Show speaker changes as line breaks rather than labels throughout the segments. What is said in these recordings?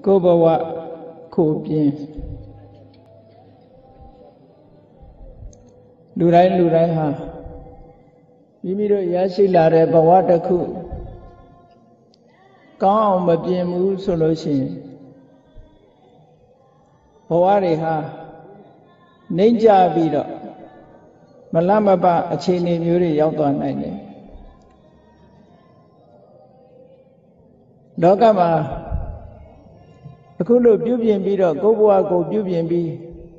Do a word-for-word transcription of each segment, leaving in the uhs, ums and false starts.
Cô bà vợ khổ biến Lưu đáy lưu đáy ha Vì mì rồi giá sĩ là rẻ bà vợ đặc khu Có ông mà biến mũ sổ lối xin Bà vợ rì ha Nên cha bì đó Mà làm bà bà ở trên này mưu rì giáo toàn này này Đó cả mà Aku lo piu pian pi ro ko bwa ko piu pian pi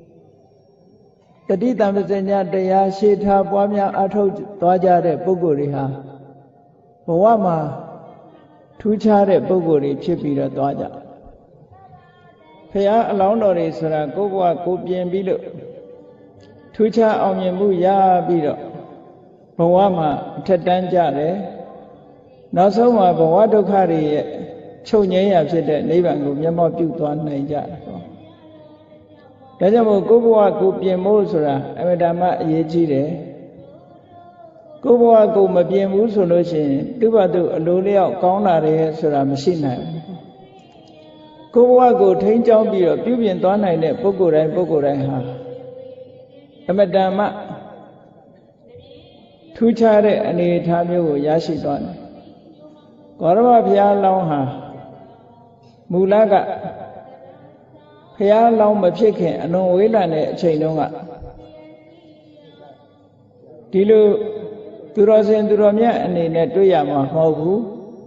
Tati tamasanya taya shi tha pwa mya a thau twa ja de pukkol ri ha bawa ma thu cha de pukkol ri phit pi ro twa ja Phaya aloung taw ri soda ko bwa ko pian pi lo thu cha aung myin mu ya pi ro bawa ma thet tan ja de Naw saung ma bawa dukkha ri ye Châu nhớ là sẽ để lấy bạn của nhân mô tiêu toán này ra. Thế cho một cô bố cô biến mô số là em đã mà dễ chi đấy. Cô bố cô mà biến mô số đó thì tức là từ lối leo cao là đấy số là mình xin này. Cô bố cô thấy cháu bị ở biểu biến toán này này bố cô đây bố cô đây ha. Em đã mà thu cha đấy anh ấy tham gia của giá trị toán. Có đó mà phía long ha. Mù lá cả Phaya long mà phía khen Anh ông ấy là này chạy đông ạ Đi lưu Từ đó xin từ đó nhé Anh ấy này tôi giả mà hò vũ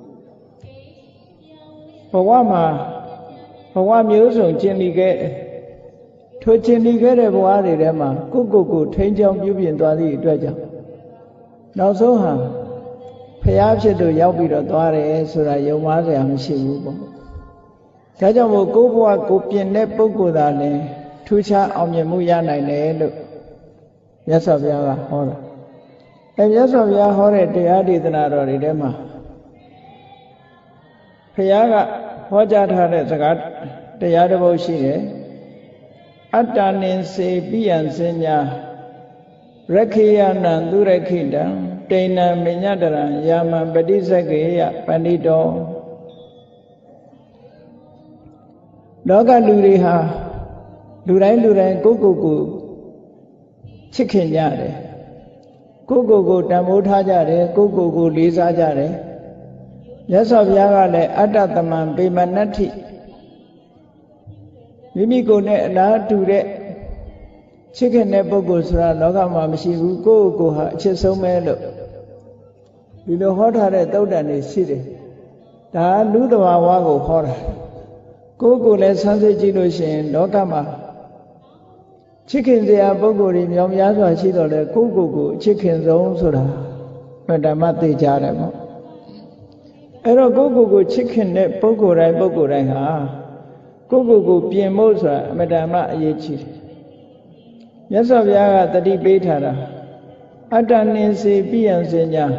Phá quá mà Phá quá miếu sống trên đi ghé Thôi trên đi ghé đây phá đi đấy mà Cô cô cô thấy trong biểu hiện tòa gì tôi chẳng Nào số hả Phaya phía tôi giáo bị đó tòa đấy Số là dấu má rồi hẳn xì vũ bóng Thế cho một cô bố cô biến nếp bố cô ta này Thu cha ông nhìn mũ ya này này được Nhất sọ bia là hóa ra Em nhất sọ bia hóa ra thì á đi tên à rồi đấy mà Phải á gạ hóa cha thà đấy sạc á Thì á đó bố xí đấy Atta nên se biyan se nha Rakhiya nan du rakhidam Tena minyadaran Yaman padisakaya pandito Đó cả lưu đi ha Lưu đấy lưu đấy cô cô cô Chích khen ra đấy Cô cô cô đàm mô tha ra đấy Cô cô cô lý ra ra đấy Nhớ sao bia ra đấy Atta taman bê mà nát thị Vì mi cô này đã trù đấy Chích khen này bố cô sura Đó cả mà mình xí cô cô hạ chết sống mê lộ Vì nó hóa thả đấy tâu đàn này xí đấy Đã lưu đồ hòa hóa của hóa ra Cô cô lại sáng suốt chỉ đối xin đó cả mà Chích khen ra bố cô đi nhóm giá rồi chỉ đó là cô cô cô chích khen giống số đó Mà đã mất tự trả đấy mà Ở đó cô cô cô chích khen này bố cô đây bố cô đây hả Cô cô cô biến mô số đó mà đã mất dễ chi Nhất sao bia gà ta đi bế thả ra Atta nên se biyan se nha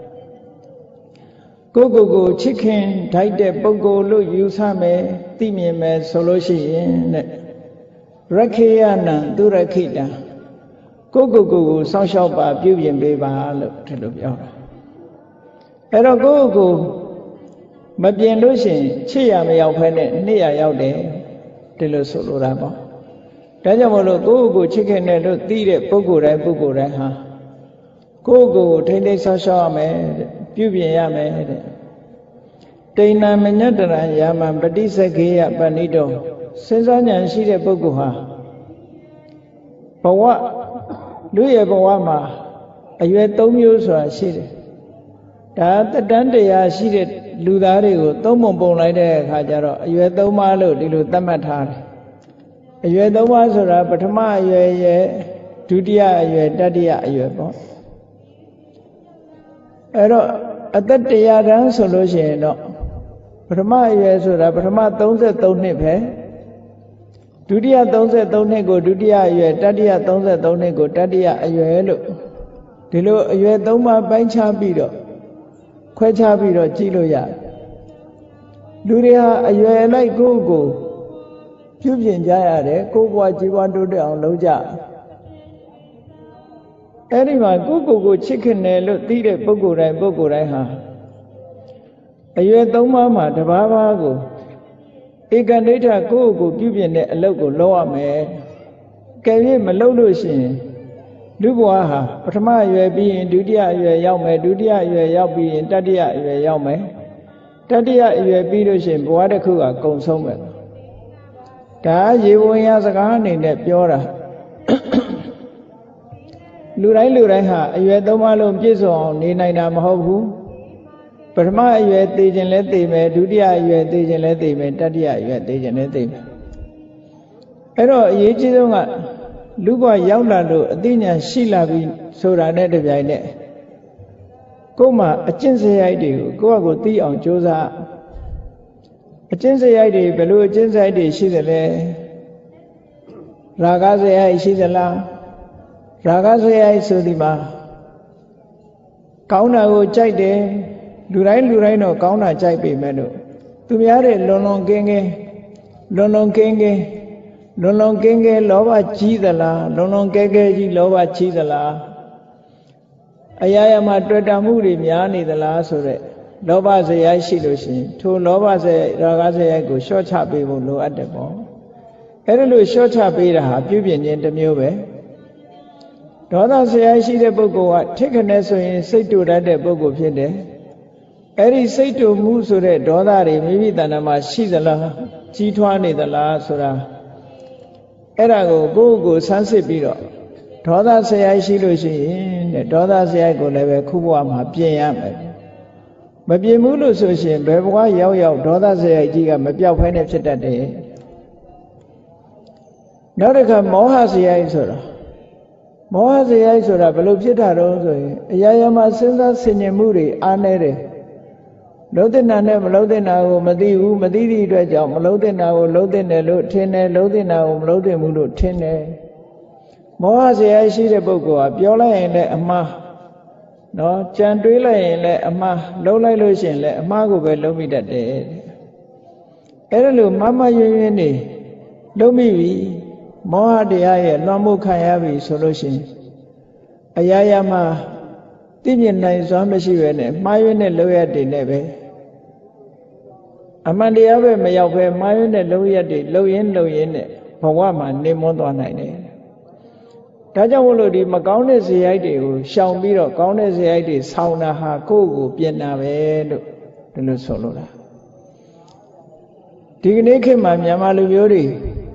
Cô cô cô chích khen thái đệ bố cô lúc yêu xa mẹ Tì miền mẹ sổ lô xì Rakhiya nan tu rakhida Cô cô cô cô sao sao bà biểu hiện bê bà lúc thế lúc biểu Ở đó cô cô Mà biến lúc xin Chí ya mẹ yêu phải nè Nê ya yêu đế Thế lúc sổ lô ra bó Đó cho một lúc cô cô chích khen nè lúc tì đệ bố cô đây bố cô đây ha Cô cô thấy đây sao sao mẹ Biểu hiện ya mẹ Tena minyadaran yaman padisakaya pandito Sinh ra nhận sĩ đệ bố cô ha Bà vợ Lưu ye bà vợ mà Ở dưới tống miêu xóa sĩ đệ Đã tất đắn đệ ya sĩ đệ Lưu đá đệ của tống mong bông lại đệ khá chá rồi Ở dưới tống má lưu đi lưu tâm mát thả Ở dưới tống má xóa ra Bà thầm má ở dưới ye Dutiya ở dưới tatiya ở dưới bó Ở đó Ở tất đệ ya ráng xóa lô xế đó Brahma ye sura Brahma ba mươi baနှစ်ပဲဒုတိယba mươi baနှစ်ကိုဒုတိယအရွယ်တတိယba mươi baနှစ်ကိုတတိယအရွယ်လို့ဒီလိုအရွယ်သုံးပါးပိုင်းခြားပြီးတော့ခွဲခြားပြီးတော့ကြည့်လို့ရလူတွေဟာအရွယ်လိုက်ကိုယ့်ကိုပြုပြင်ကြရတယ်ကိုယ့်ဘဝကြီးပွားတိုးတက်အောင်လုပ်ကြအဲ့ဒီမှာကိုယ့်ကိုယ်ကိုချစ်ခင်တယ်လို့သိတဲ့ပုဂ္ဂိုလ်တိုင်းပုဂ္ဂိုလ်တိုင်းဟာအရွယ်သုံးပါးမှာတစ်ပါးပါးကိုဧကနိဋ္ဌကိုယ့်ကိုပြုပြင်တဲ့အလုပ်ကိုလုပ်ရမယ်ကဲ၍မလုပ်လို့ရှိရင်လူဘဝဟာပထမအရွယ်ပြီးရင်ဒုတိယအရွယ်ရောက်မယ်ဒုတိယအရွယ်ရောက်ပြီးရင်တတိယအရွယ်ရောက်မယ်တတိယအရွယ်ပြီးလို့ရှိရင်ဘဝတစ်ခုကကုံဆုံးမယ်ဒါရေဝင်ရစကားအနေနဲ့ပြောတာလူတိုင်းလူတိုင်းဟာအရွယ်သုံးပါးလုံးပြည့်စုံအောင်နေနိုင်တာမဟုတ်ဘူးပထမအရွယ်သိခြင်းလဲသိမယ်ဒုတိယအရွယ်သိခြင်းလဲသိမယ်တတိယအရွယ်သိခြင်းလဲသိမယ်အဲ့တော့အရေးကြီးဆုံးကလူဘဝရောက်လာလို့အသိဉာဏ်ရှိလာပြီဆိုတာနဲ့တပြိုင်နက်ကိုယ်မှာအကျင့်စရိုက်တွေကိုကိုယ့်အကိုသိအောင်ကြိုးစားအကျင့်စရိုက်တွေဘယ်လိုအကျင့်စရိုက်တွေရှိသလဲရာဂစရိုက်ရှိသလားရာဂစရိုက်ဆိုဒီမှာကောင်းတာကိုကြိုက်တယ်လူတိုင်းလူတိုင်းတော့ကောင်းတာကြိုက်ပေမဲ့လို့သူများတဲ့လွန်လွန်ကင်းကင်းလွန်လွန်ကင်းကင်းလွန်လွန်ကင်းကဲလောဘကြီးသလားလွန်လွန်ကဲကဲကြီးလောဘကြီးသလားအရာရာမှာတွေ့တာမှုတွေများနေသလားဆိုတဲ့လောဘစရိုက်ရှိလို့ရှိရင်ထိုလောဘစရိုက်ရာဂစရိုက်ကိုလျှော့ချပေးဖို့လိုအပ်တယ်ပေါ့အဲ့ဒါလို့လျှော့ချပေးတာဟာပြုပြင်ခြင်းတစ်မျိုးပဲဒေါသစရိုက်ရှိတဲ့ပုဂ္ဂိုလ်ကထိခနဲ့ဆိုရင်စိတ်တူတတ်တဲ့ပုဂ္ဂိုလ်ဖြစ်တယ်အဲ့ဒီစိတ်တူမှုဆိုတဲ့ဒေါသတွေမိမိတဏ္ဍာမှာရှိသလားကြီးထွားနေသလားဆိုတာအဲ့ဒါကိုကိုယ့်ကိုယ်ဆန်းစစ်ပြီးတော့ဒေါသစရိုက်ရှိလို့ရှိရင်တဲ့ဒေါသစရိုက်ကိုလည်းပဲခုဘဝမှာပြင်ရမယ်မပြင်ဘူးလို့ဆိုရှင်ဘယ်ဘဝရောက်ရောက်ဒေါသစရိုက်ကြီးကမပြောက်ဖဲနဲ့ဖြစ်တတ်တယ်နောက်တစ်ခါမောဟစရိုက်ဆိုတာမောဟစရိုက်ဆိုတာဘယ်လိုဖြစ်တာတော့ဆိုရင်အရာရာမှာစဉ်းစားဆင်ခြင်မှုတွေအားနည်းတယ်လုံးတဲ့နာနဲ့မလုံးတဲ့နာကိုမသိဘူးမသိသည့်အတွက်ကြောင့်မလုံးတဲ့နာကိုလုံးတဲ့တယ်လို့ထင်တယ်လုံးတဲ့နာကိုမလုံးတဲ့ဘူးလို့ထင်တယ်မောဟစရိုက်ရှိတဲ့ပုဂ္ဂိုလ်ကပြောလိုက်ရင်လည်းအမှားနော်ကြံတွေးလိုက်ရင်လည်းအမှားလုံးလိုက်လို့ရှိရင်လည်းအမှားကိုပဲလုံးမိတတ်တယ်အဲ့ဒါလို့မမယွင်းယွင်းနေလုံးမိပြီမောဟတရားရဲ့လွှမ်းမိုးခံရပြီဆိုလို့ရှိရင်အရာရာမှာသိမြင်နိုင်စွမ်းမရှိပဲနဲ့မှားယွင်းတဲ့လောရတွေနဲ့ပဲအမှန်တရားပဲမရောက်ပဲမှားယွင်းတဲ့လောရတွေလုံရင်းလုံရင်းနဲ့ဘဝမှာနေမွန်းသွားနိုင်တယ်ဒါကြောင့်မို့လို့ဒီမကောင်းတဲ့ဇေယိုက်တွေကိုရှောင်ပြီးတော့ကောင်းတဲ့ဇေယိုက်တွေဆောင်းတာဟာကိုယ့်ကိုပြင်တာပဲလို့ဒီလိုဆိုလို့လားဒီကနေ့ခေတ်မှာမြန်မာလူမျိုးတွေ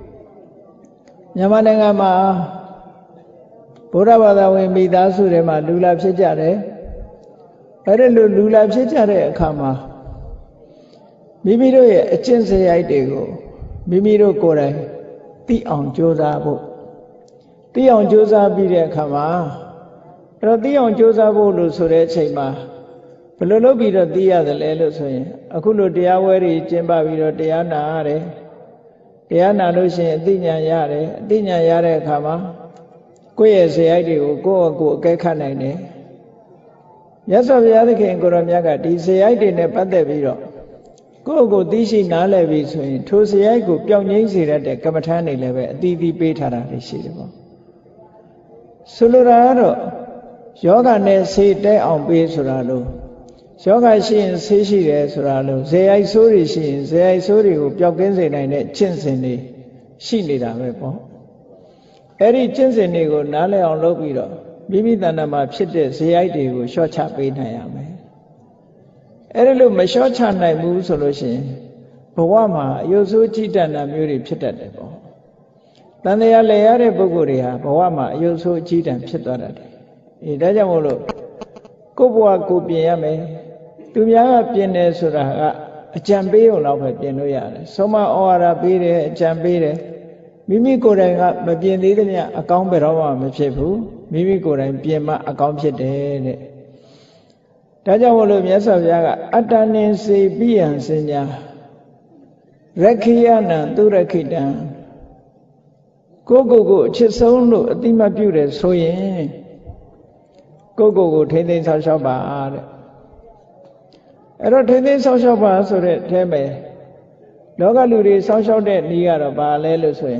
မြန်မာနိုင်ငံမှာဗုဒ္ဓဘာသာဝင်မိသားစုတွေမှာလူလာဖြစ်ကြတယ်အဲ့ဒါလိုလူလာဖြစ်ကြတဲ့အခါမှာမိမိတို့ရဲ့အကျင့်စရိုက်တွေကိုမိမိတို့ကိုယ်တိုင်သိအောင်ကြိုးစားဖို့သိအောင်ကြိုးစားပြီးတဲ့အခါမှာအဲ့တော့သိအောင်ကြိုးစားဖို့လို့ဆိုတဲ့အချိန်မှာဘယ်လိုလုပ်ပြီးတော့သိရတယ်လဲလို့ဆိုရင်အခုလိုတရားဝဲတွေကျင်းပပြီးတော့တရားနာရတယ်တရားနာလို့ရှိရင်အသိဉာဏ်ရတယ်အသိဉာဏ်ရတဲ့အခါမှာကိုယ့်ရဲ့ဇေယိုက်တွေကိုကိုယ့်အကိုအကဲခတ်နိုင်တယ်မြတ်စွာဘုရားသခင်ကိုရောမြတ်ကဒီဇေယိုက်တွေနဲ့ပတ်သက်ပြီးတော့ကိုယ့်အကိုသိရှိနားလည်ပြီဆိုရင်ထိုဇေယိုက်ကိုပျောက်ငြိမ်းစေတတ်တဲ့ကမ္မထာတွေလည်းပဲအတီးတီးပေးထားတာရှိတယ်ပေါ့ဆိုလိုတာကတော့ယောဂနဲ့ဆေးတဲအောင်ပေးဆိုတာလို့ယောဂရှိရင်ဆေးရှိတယ်ဆိုတာလို့ဇေယိုက်ဆိုးတွေရှိရင်ဇေယိုက်ဆိုးတွေကိုပျောက်ကင်းစေနိုင်တဲ့ကျင့်စဉ်တွေရှိနေတာပဲပေါ့အဲ့ဒီကျင့်စဉ်တွေကိုနားလည်အောင်လုပ်ပြီးတော့မိမိတဏ္ဍာမှာဖြစ်တဲ့ဇေယိုက်တွေကိုလျှော့ချပေးနိုင်ရမယ်အဲ့ဒါလို့မလျှော့ချနိုင်ဘူးဆိုလို့ရှိရင်ဘဝမှာအယုဆိုးကြည်တဏ္ဍာမျိုးတွေဖြစ်တတ်တယ်ပေါ့တန်တရားလဲရတဲ့ပုဂ္ဂိုလ်တွေဟာဘဝမှာအယုဆိုးကြည်တံဖြစ်သွားတတ်တယ်အေးဒါကြောင့်မို့လို့ကိုယ့်ဘဝကိုပြင်ရမယ်သူများကပြင်တယ်ဆိုတာကအကြံပေးုံတော့ပဲပြင်လို့ရတယ်ဆုံးမဩဝါဒပေးတယ်အကြံပေးတယ်မိမိကိုယ်တိုင်ကမပြင်သေးသမျှအကောင်းဘယ်တော့မှမဖြစ်ဘူးမိမိကိုယ်တိုင်ပြင်မှအကောင်းဖြစ်တယ်တဲ့ဒါကြောင့်မို့လို့မြတ်စွာဘုရားကအတ္တနိစေပိယံစဉ္ညာရခိယနံသူရခိတံကိုယ့်ကိုယ်ကိုအချစ်ဆုံးလို့အတိမတ်ပြုတယ်ဆိုရင်ကိုယ့်ကိုယ်ကိုထိမ့်သိမ်းဆောက်ရှောက်ပါတဲ့အဲ့တော့ထိမ့်သိမ်းဆောက်ရှောက်ပါဆိုတဲ့အထဲမှာလောကလူတွေဆောက်ရှောက်တဲ့နည်းကတော့ဘာလဲလို့ဆိုရင်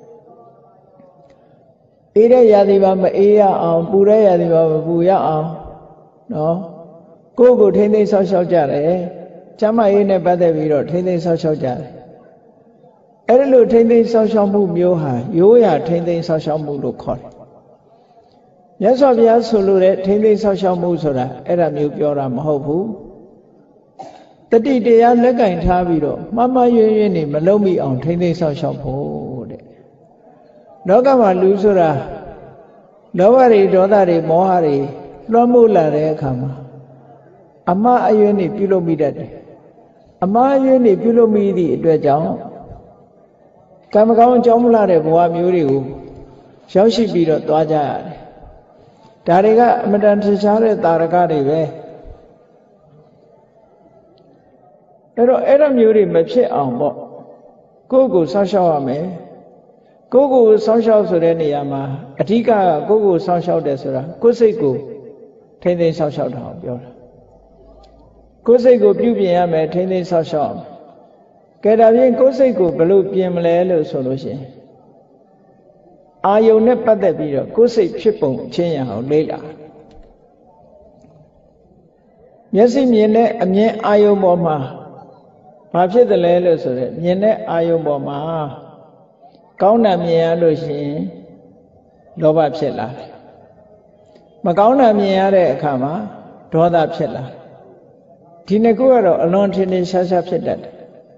အေးတဲ့ရာသီမှာမအေးရအောင်ပူတဲ့ရာသီမှာမပူရအောင်နော်ကိုယ့်ကိုထိမ့်သိမ်းဆောက်ရှောက်ကြတယ်ကျမ်းမာရေးနဲ့ပတ်သက်ပြီးတော့ထိမ့်သိမ်းဆောက်ရှောက်ကြတယ်အဲ့ဒါလို့ထိမ့်သိမ်းဆောက်ရှောက်မှုမျိုးဟာရိုးရာထိမ့်သိမ်းဆောက်ရှောက်မှုလို့ခေါ်တယ်မြတ်စွာဘုရားဆိုလိုတဲ့ထိမ့်သိမ်းဆောက်ရှောက်မှုဆိုတာအဲ့ဒါမျိုးပြောတာမဟုတ်ဘူးတတိတရားလက်ကင်ထားပြီးတော့မှားမှားယွင်းယွင်းနေမလုံးမိအောင်ထိမ့်သိမ်းဆောက်ရှောက်ဖို့တဲ့လောကမှာလူဆိုတာလောဘတွေဒေါသတွေမောဟတွေလွှမ်းမိုးလာတဲ့အခါမှာအမှားအယွင်းနေပြုလုပ်မိတတ်တယ်အမှားအယွင်းနေပြုလုပ်မိသည့်အတွက်ကြောင့်ကံမကောင်းအကြောင်းမလာတဲ့ဘဝမျိုးတွေကိုရောက်ရှိပြီးတော့သွားကြရတယ်ဒါတွေကအမတန်ထင်ရှားတဲ့တာရကတွေပဲအဲ့တော့အဲ့လိုမျိုးတွေမဖြစ်အောင်ပေါ့ကိုယ့်ကိုစောင့်ရှောက်ရမယ်ကိုယ့်ကိုစောင့်ရှောက်ဆိုတဲ့နေရာမှာအဓိကကကိုယ့်ကိုစောင့်ရှောက်တယ်ဆိုတာကိုယ်စိတ်ကိုထိမ့်သိမ်းစောင့်ရှောက်တာကိုပြောတာကိုယ်စိတ်ကိုပြုပြင်ရမယ်ထိမ့်သိမ်းစောင့်ရှောက်ကဲဒါဖြင့်ကိုယ်စိတ်ကိုဘယ်လိုပြင်မလဲလို့ဆိုလို့ရှိရင်အာယုန်နဲ့ပတ်သက်ပြီးတော့ကိုယ်စိတ်ဖြစ်ပုံချင်းရအောင်လေ့လာမျက်စိမြင်တဲ့အမြင်အာယုန်ပေါ်မှာဘာဖြစ်တယ်လဲလို့ဆိုတော့မြင်တဲ့အာယုန်ပေါ်မှာကောင်းတာမြင်ရလို့ရှိရင်လောဘဖြစ်လာတယ်မကောင်းတာမြင်ရတဲ့အခါမှာဒေါသဖြစ်လာတယ်ဒီနှစ်ခုကတော့အလွန်ထင်ထင်ရှားရှားဖြစ်တတ်တယ်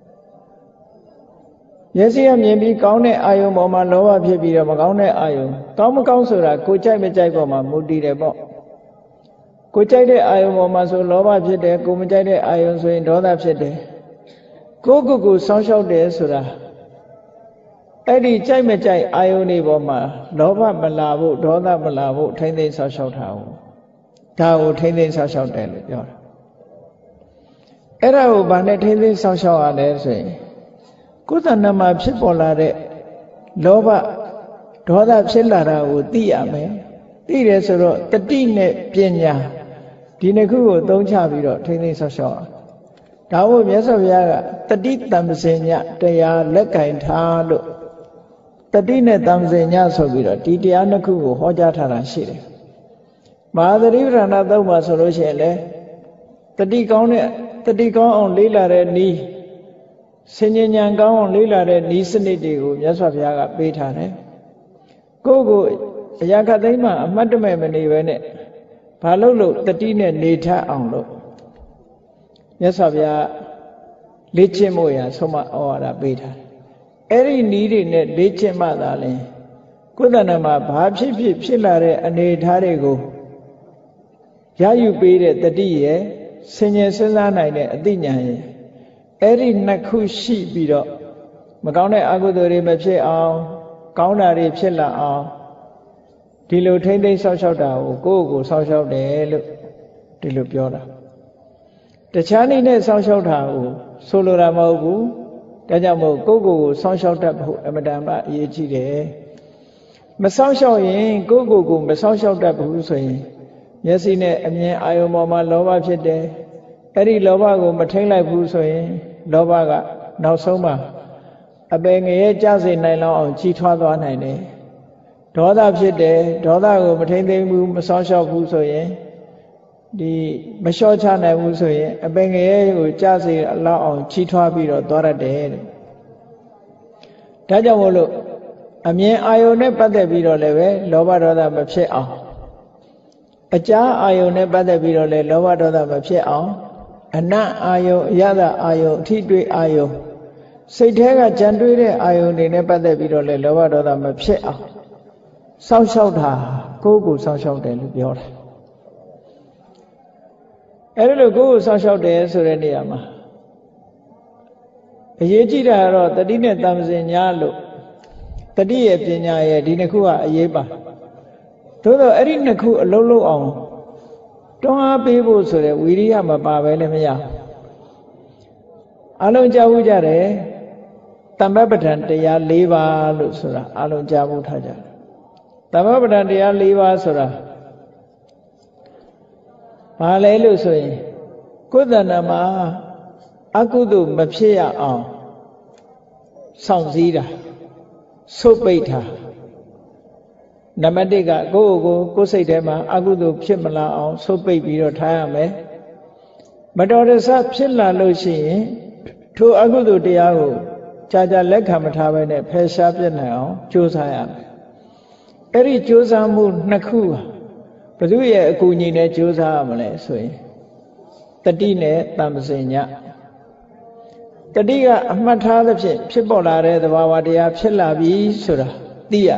မျက်စိကမြင်ပြီးကောင်းတဲ့အာယုံပေါ်မှာလောဘဖြစ်ပြီးတော့မကောင်းတဲ့အာယုံကောင်းမကောင်းဆိုတာကိုကြိုက်မကြိုက်ပေါ်မှာမူတည်တယ်ပေါ့ကိုကြိုက်တဲ့အာယုံပေါ်မှာဆိုလောဘဖြစ်တယ်ကိုမကြိုက်တဲ့အာယုံဆိုရင်ဒေါသဖြစ်တယ်ကိုကိုကိုစောင့်ရှောက်တယ်ဆိုတာအဲ့ဒီကြိုက်မကြိုက်အာယုန်တွေပေါ်မှာလောဘမလာဖို့ဒေါသမလာဖို့ထိမ့်သိမ်းဆောက်ရှောက်တာကိုဒါကိုထိမ့်သိမ်းဆောက်ရှောက်တယ်လို့ပြောတာအဲ့ဒါကိုဘာနဲ့ထိမ့်သိမ်းဆောက်ရှောက်ရလဲဆိုရင်ကိုယ်တဏ္ဍမှာဖြစ်ပေါ်လာတဲ့လောဘဒေါသဖြစ်လာတာကိုသိရမယ်သိတယ်ဆိုတော့တတိနဲ့ပညာဒီနှစ်ခုကိုသုံးချပြီးတော့ထိမ့်သိမ်းဆောက်ရှောက်ဒါမို့မြတ်စွာဘုရားကတတိတံပစင်ညတရားလက်ကင်ထားလို့တတိနဲ့တံပစင်ညဆိုပြီးတော့ဒီတရားနှစ်ခုကိုဟောကြားထားတာရှိတယ်မဟာသတိပဋ္ဌာန်သုံးပါဆိုလို့ရှိရင်လေတတိကောင်းတဲ့တတိကောင်းအောင်လေးလာတဲ့ဤစဉ္ဉဏ်ကောင်းအောင်လေးလာတဲ့ဤစနစ်တွေကိုမြတ်စွာဘုရားကပေးထားတယ်ကိုယ့်ကိုအရာခသိမ်းမှအမှတ်တမဲ့မနေပဲနဲ့ဘာလို့လို့တတိနဲ့နေထအောင်လို့မြတ်စွာဘုရားလေ့ကျင့်ဖို့ရဆုံးမဩဝါဒပေးထားတယ်အဲ့ဒီနည်းတွေနဲ့လေ့ကျင့်မှသာလဲကိုယ်တဏ္ဍမှာဘာဖြစ်ဖြစ်ဖြစ်လာတဲ့အနေအထားတွေကိုရယူပေးတဲ့တတိရဲ့ဆင်ញင်စဉ်းစားနိုင်တဲ့အသိဉာဏ်ရဲ့အဲ့ဒီနှစ်ခုရှိပြီးတော့မကောင်းတဲ့အကုသိုလ်တွေမဖြစ်အောင်ကောင်းတာတွေဖြစ်လာအောင်ဒီလိုထိမ့်သိမ်းဆောက်ရှောက်တာကိုကိုယ့်ကိုဆောက်ရှောက်တယ်လို့ဒီလိုပြောတာတခြားနည်းနဲ့ဆောက်ရှောက်တာကိုဆိုလိုတာမဟုတ်ဘူးဒါကြောင့်မို့ကိုယ့်ကိုယ်ကိုဆောက်ရှောက်တတ်ဖို့အမတန်မှအရေးကြီးတယ်မဆောက်ရှောက်ရင်ကိုယ့်ကိုယ်ကိုမဆောက်ရှောက်တတ်ဘူးဆိုရင်မျက်စိနဲ့အမြင်အာယုံပေါ်မှာလောဘဖြစ်တယ်အဲ့ဒီလောဘကိုမထိန်လိုက်ဘူးဆိုရင်လောဘကနောက်ဆုံးမှာအပယ်ငရဲကြစေနိုင်လောက်အောင်ကြီးထွားသွားနိုင်တယ်ဒေါသဖြစ်တယ်ဒေါသကိုမထိန်သိမ်းဘူးမဆောက်ရှောက်ဘူးဆိုရင်ဒီမလျှော့ချနိုင်ဘူးဆိုရင်အပင်ငရဲကိုကြားစေလောက်အောင်ချီးထွားပြီးတော့သွားရတယ်တဲ့ဒါကြောင့်မို့လို့အမြင်အာယုန်နဲ့ပတ်သက်ပြီးတော့လည်းပဲလောဘဒေါသမဖြစ်အောင်အကြားအာယုန်နဲ့ပတ်သက်ပြီးတော့လည်းလောဘဒေါသမဖြစ်အောင်အနတ်အာယုန်အရသာအာယုန်အထိတွေ့အာယုန်စိတ်ထဲကကြံတွေးတဲ့အာယုန်တွေနဲ့ပတ်သက်ပြီးတော့လည်းလောဘဒေါသမဖြစ်အောင်စောင့်ရှောက်တာကိုယ့်ကိုစောင့်ရှောက်တယ်လို့ပြောတယ်အဲ့ဒါလို့ကိုယ့်ကိုစောင့်ရှောက်တယ်ဆိုတဲ့နေရာမှာအရေးကြီးတာကတော့တတိနဲ့တမ္ပစင်ညာလို့တတိရဲ့ပညာရဲ့ဒီနှစ်ခုကအရေးပါသို့တော့အဲ့ဒီနှစ်ခုအလုံးလုံးအောင်တွန်းအားပေးဖို့ဆိုတဲ့ဝိရိယမပါပဲလည်းမရအလုံးကြားဘူးကြတယ်တမ္ပပဋ္ဌာန်တရား၄ပါးလို့ဆိုတာအလုံးကြားဘူးထားကြတယ်တမ္ပပဋ္ဌာန်တရား၄ပါးဆိုတာဘာလဲလို့ဆိုရင်ကိုယ်တဏ္ဍမှာအကုသိုလ်မဖြစ်ရအောင်စောင့်စည်းတာဆုတ်ပိတ်တာနံပါတ်၁ကကိုယ့်ကိုယ်ကိုယ်စိတ်ထဲမှာအကုသိုလ်ဖြစ်မလာအောင်ဆုတ်ပိတ်ပြီးတော့ထားရမယ်မတော်တဆဖြစ်လာလို့ရှိရင်ထိုအကုသိုလ်တရားကိုကြာကြာလက်ခံမထားဘဲနဲ့ဖယ်ရှားပြစ်နိုင်အောင်ကြိုးစားရမယ်အဲ့ဒီကြိုးစားမှုနှစ်ခုဘယ်သူရဲ့အကူအညီနဲ့ကြိုးစားရမလဲဆိုရင်တတိနဲ့တမ္ပစင်ညတတိကအမှတ်ထားသဖြင့်ဖြစ်ပေါ်လာတဲ့သဘာဝတရားဖြစ်လာပြီဆိုတာသိရ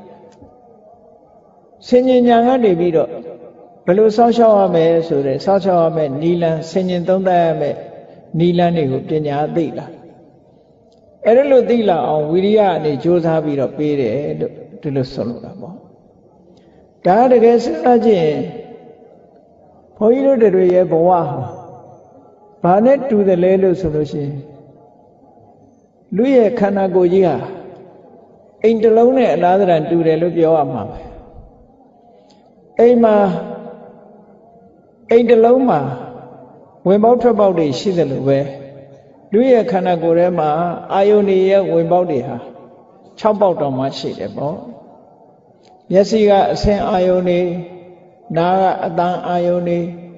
ဆင်ញင်ညာကနေပြီးတော့ဘယ်လိုစောင့်ရှောက်ရမယ်ဆိုတဲ့စောင့်ရှောက်ရမယ်နီလန်းဆင်ញင်သုံးသပ်ရမယ်နီလန်းတွေကိုပညာသိလာအဲ့ဒါလို့သိလာအောင်ဝိရိယအနေကြိုးစားပြီးတော့ပေးတယ်လို့ဒီလိုဆိုလိုတာပေါ့ဒါတကယ်စဉ်းစားကြည့်ရင်ဘုန်းကြီးတို့တွေရဲ့ဘဝဟာဘာနဲ့တူတယ်လဲလို့ဆိုလို့ရှိရင်လူရဲ့ခန္ဓာကိုယ်ကြီးဟာအိမ်တစ်လုံးနဲ့အလားတန်တူတယ်လို့ပြောရမှာပဲအိမ်မှာအိမ်တစ်လုံးမှာဝင်ပေါက်ထွက်ပေါက်တွေရှိတယ်လို့ပဲလူရဲ့ခန္ဓာကိုယ်ထဲမှာအာယုန်ရဲ့ဝင်ပေါက်တွေဟာ၆ပေါက်တောင်မှရှိတယ်ပေါ့မျက်စိကအဆင်းအာယုန်တွေနားကအသံအာယုန်တွေ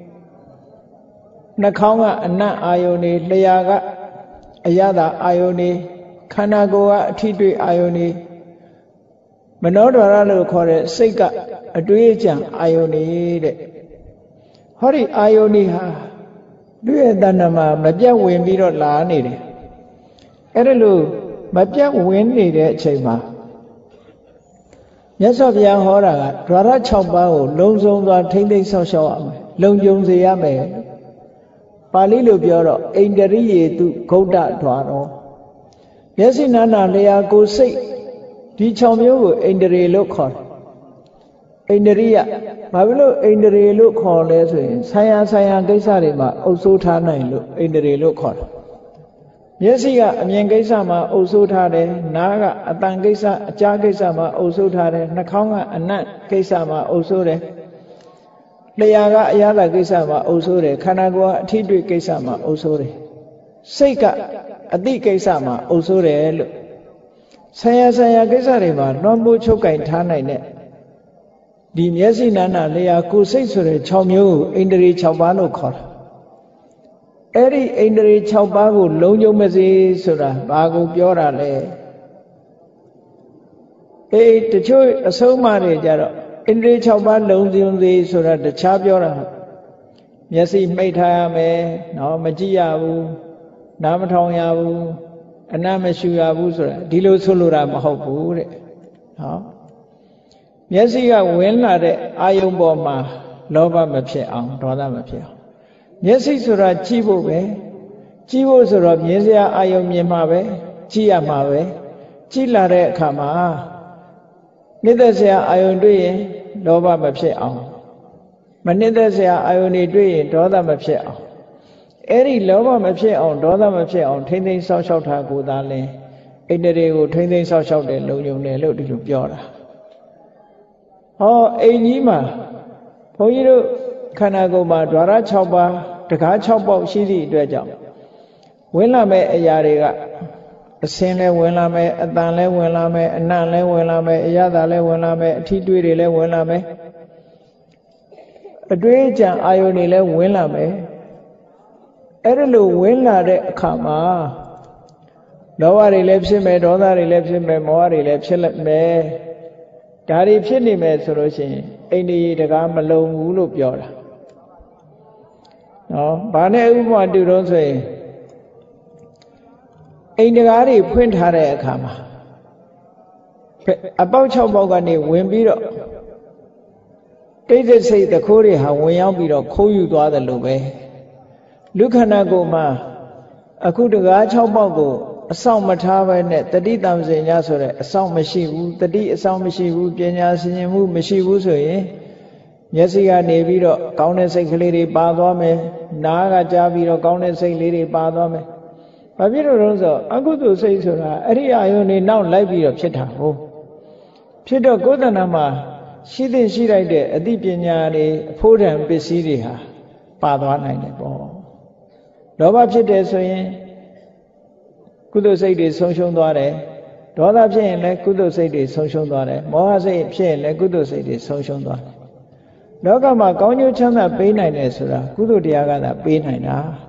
နှာခေါင်းကအနံ့အာယုန်တွေလျှာကအရသာအာယုန်တွေခန္ဓာကိုယ်ကအထိတွေ့အာယုန်တွေမနောဒွါရလို့ခေါ်တဲ့စိတ်ကအတွေးအကြံအာယုန်တွေတဲ့ဟောဒီအာယုန်တွေဟာလူရဲ့တဏ္ဍာမှာမပြတ်ဝင်ပြီးတော့လာနေတယ်အဲ့ဒါလို့မပြတ်ဝင်နေတဲ့အချိန်မှာမြတ်စွာဘုရားဟောတာကဓဝရ၆ပါးကိုလုံဆုံးစွာထိမ့်သိမ့်ဆောက်ရှောက်ရမယ်လုံခြုံစေရမယ်ပါဠိလိုပြောတော့အိန္ဒရိယေတုဂௌတ္တဓဝါရောမျက်စိနာနာလျှာကိုယ်စိတ်ဒီ၆မျိုးကိုအိန္ဒြေလို့ခေါ်တယ်အိန္ဒရိယဘာဖြစ်လို့အိန္ဒြေလို့ခေါ်လဲဆိုရင်ဆံရဆံရကိစ္စတွေမှာအုပ်စိုးထားနိုင်လို့အိန္ဒြေလို့ခေါ်တယ်မျက်စိကအမြင်ကိစ္စမှာအုပ်စိုးထားတယ်နားကအတန်ကိစ္စအကြားကိစ္စမှာအုပ်စိုးထားတယ်နှာခေါင်းကအနံ့ကိစ္စမှာအုပ်စိုးတယ်လျှာကအရသာကိစ္စမှာအုပ်စိုးတယ်ခန္ဓာကိုယ်ကအထိတွေ့ကိစ္စမှာအုပ်စိုးတယ်စိတ်ကအတိကိစ္စမှာအုပ်စိုးတယ်လို့ဆံရဆံရကိစ္စတွေမှာလွှမ်းမိုးချုပ်ကင်ထားနိုင်တဲ့ဒီမျက်စိနာနာလျှာကိုယ်စိတ်ဆိုတဲ့၆မျိုးကိုအိန္ဒြေ၆ပါးလို့ခေါ်တာအဲ့ဒီအိန္ဒြေ၆ပါးကိုလုံးကျုံမစေဆိုတာဘာကိုပြောတာလဲအေးတချို့အဆုံးအမတွေကြတော့အိန္ဒြေ၆ပါးလုံးကျုံစေဆိုတာတခြားပြောတာမျက်စိမှိတ်ထားရမယ်နော်မကြည့်ရဘူးနားမထောင်ရဘူးအနံ့မရှူရဘူးဆိုတာဒီလိုဆိုလိုတာမဟုတ်ဘူးတဲ့နော်မျက်စိကဝင်လာတဲ့အာယုံပေါ်မှာလောဘမဖြစ်အောင်ဒေါသမဖြစ်အောင်မျက်စိဆိုတာကြည့်ဖို့ပဲကြည့်ဖို့ဆိုတော့မြင်စရာအာယုံမြင်မှာပဲကြည့်ရမှာပဲကြည့်လာတဲ့အခါမှာနှစ်သက်စရာအာယုံတွေ့ရင်လောဘမဖြစ်အောင်မနှစ်သက်စရာအာယုန်တွေတွေ့ရင်ဒေါသမဖြစ်အောင်အဲ့ဒီလောဘမဖြစ်အောင်ဒေါသမဖြစ်အောင်ထိမ့်သိမ်းဆောက်ရှောက်တာကိုသာလဲဣန္ဒြေကိုထိမ့်သိမ်းဆောက်ရှောက်တယ်လုံုံတယ်လို့ဒီလိုပြောတာဟောအိမ်ကြီးမှာဘုန်းကြီးတို့ခန္ဓာကိုယ်မှာဓဝရ၆ပါးတကား၆ပေါက်ရှိသည့်အတွက်ကြောင့်ဝင်လာမဲ့အရာတွေကအစင်းလဲဝင်လာမယ်အတန်လဲဝင်လာမယ်အနံ့လဲဝင်လာမယ်အရသာလဲဝင်လာမယ်အထီးတွေးတွေလဲဝင်လာမယ်အတွေးအကြံအာယုန်တွေလဲဝင်လာမယ်အဲ့ဒါလိုဝင်လာတဲ့အခါမှာလောဘတွေလည်းဖြစ်မယ်ဒေါသတွေလည်းဖြစ်မယ်မောဟတွေလည်းဖြစ်လက်မယ်ဒါတွေဖြစ်နေမယ်ဆိုလို့ရှိရင်အိန္ဒိယတကားမလုံဘူးလို့ပြောတာနော်ဘာနဲ့ဥပမာတူတော့ဆိုရင်အိမ်တကားတွေဖွင့်ထားတဲ့အခါမှာအပေါက်၆ပေါက်ကနေဝင်ပြီးတော့တိတ်တဆိတ်တခိုးတွေဟာဝင်ရောက်ပြီးတော့ခိုးယူသွားတယ်လို့ပဲလူခန္ဓာကိုယ်မှာအခုတကား၆ပေါက်ကိုအဆောင်မထားဘဲနဲ့တတိတံစင်ညဆိုတဲ့အဆောင်မရှိဘူးတတိအဆောင်မရှိဘူးပညာဆင်ခြင်မှုမရှိဘူးဆိုရင်မျက်စိကနေပြီးတော့ကောင်းတဲ့စိတ်ကလေးတွေပါသွားမယ်နားကကြားပြီးတော့ကောင်းတဲ့စိတ်လေးတွေပါသွားမယ်ဘာဖြစ်လို့လဲဆိုတော့အကုသိုလ်စိတ်ဆိုတာအဲ့ဒီအာယုန်တွေနောက်လိုက်ပြီးတော့ဖြစ်တာဟုတ်ဖြစ်တော့ကိုယ်တဏ္ဍာမှာရှိသင့်ရှိလိုက်တဲ့အသိပညာတွေအဖို့တန်ပစ္စည်းတွေဟာပါသွားနိုင်တယ်ပေါ့လောဘဖြစ်တယ်ဆိုရင်ကုသိုလ်စိတ်တွေဆုံးရှုံးသွားတယ်ဒေါသဖြစ်ရင်လည်းကုသိုလ်စိတ်တွေဆုံးရှုံးသွားတယ်မောဟစိတ်ဖြစ်ရင်လည်းကုသိုလ်စိတ်တွေဆုံးရှုံးသွားတယ်လောကမှာကောင်းကျိုးချမ်းသာပေးနိုင်တယ်ဆိုတာကုသိုလ်တရားကသာပေးနိုင်တာ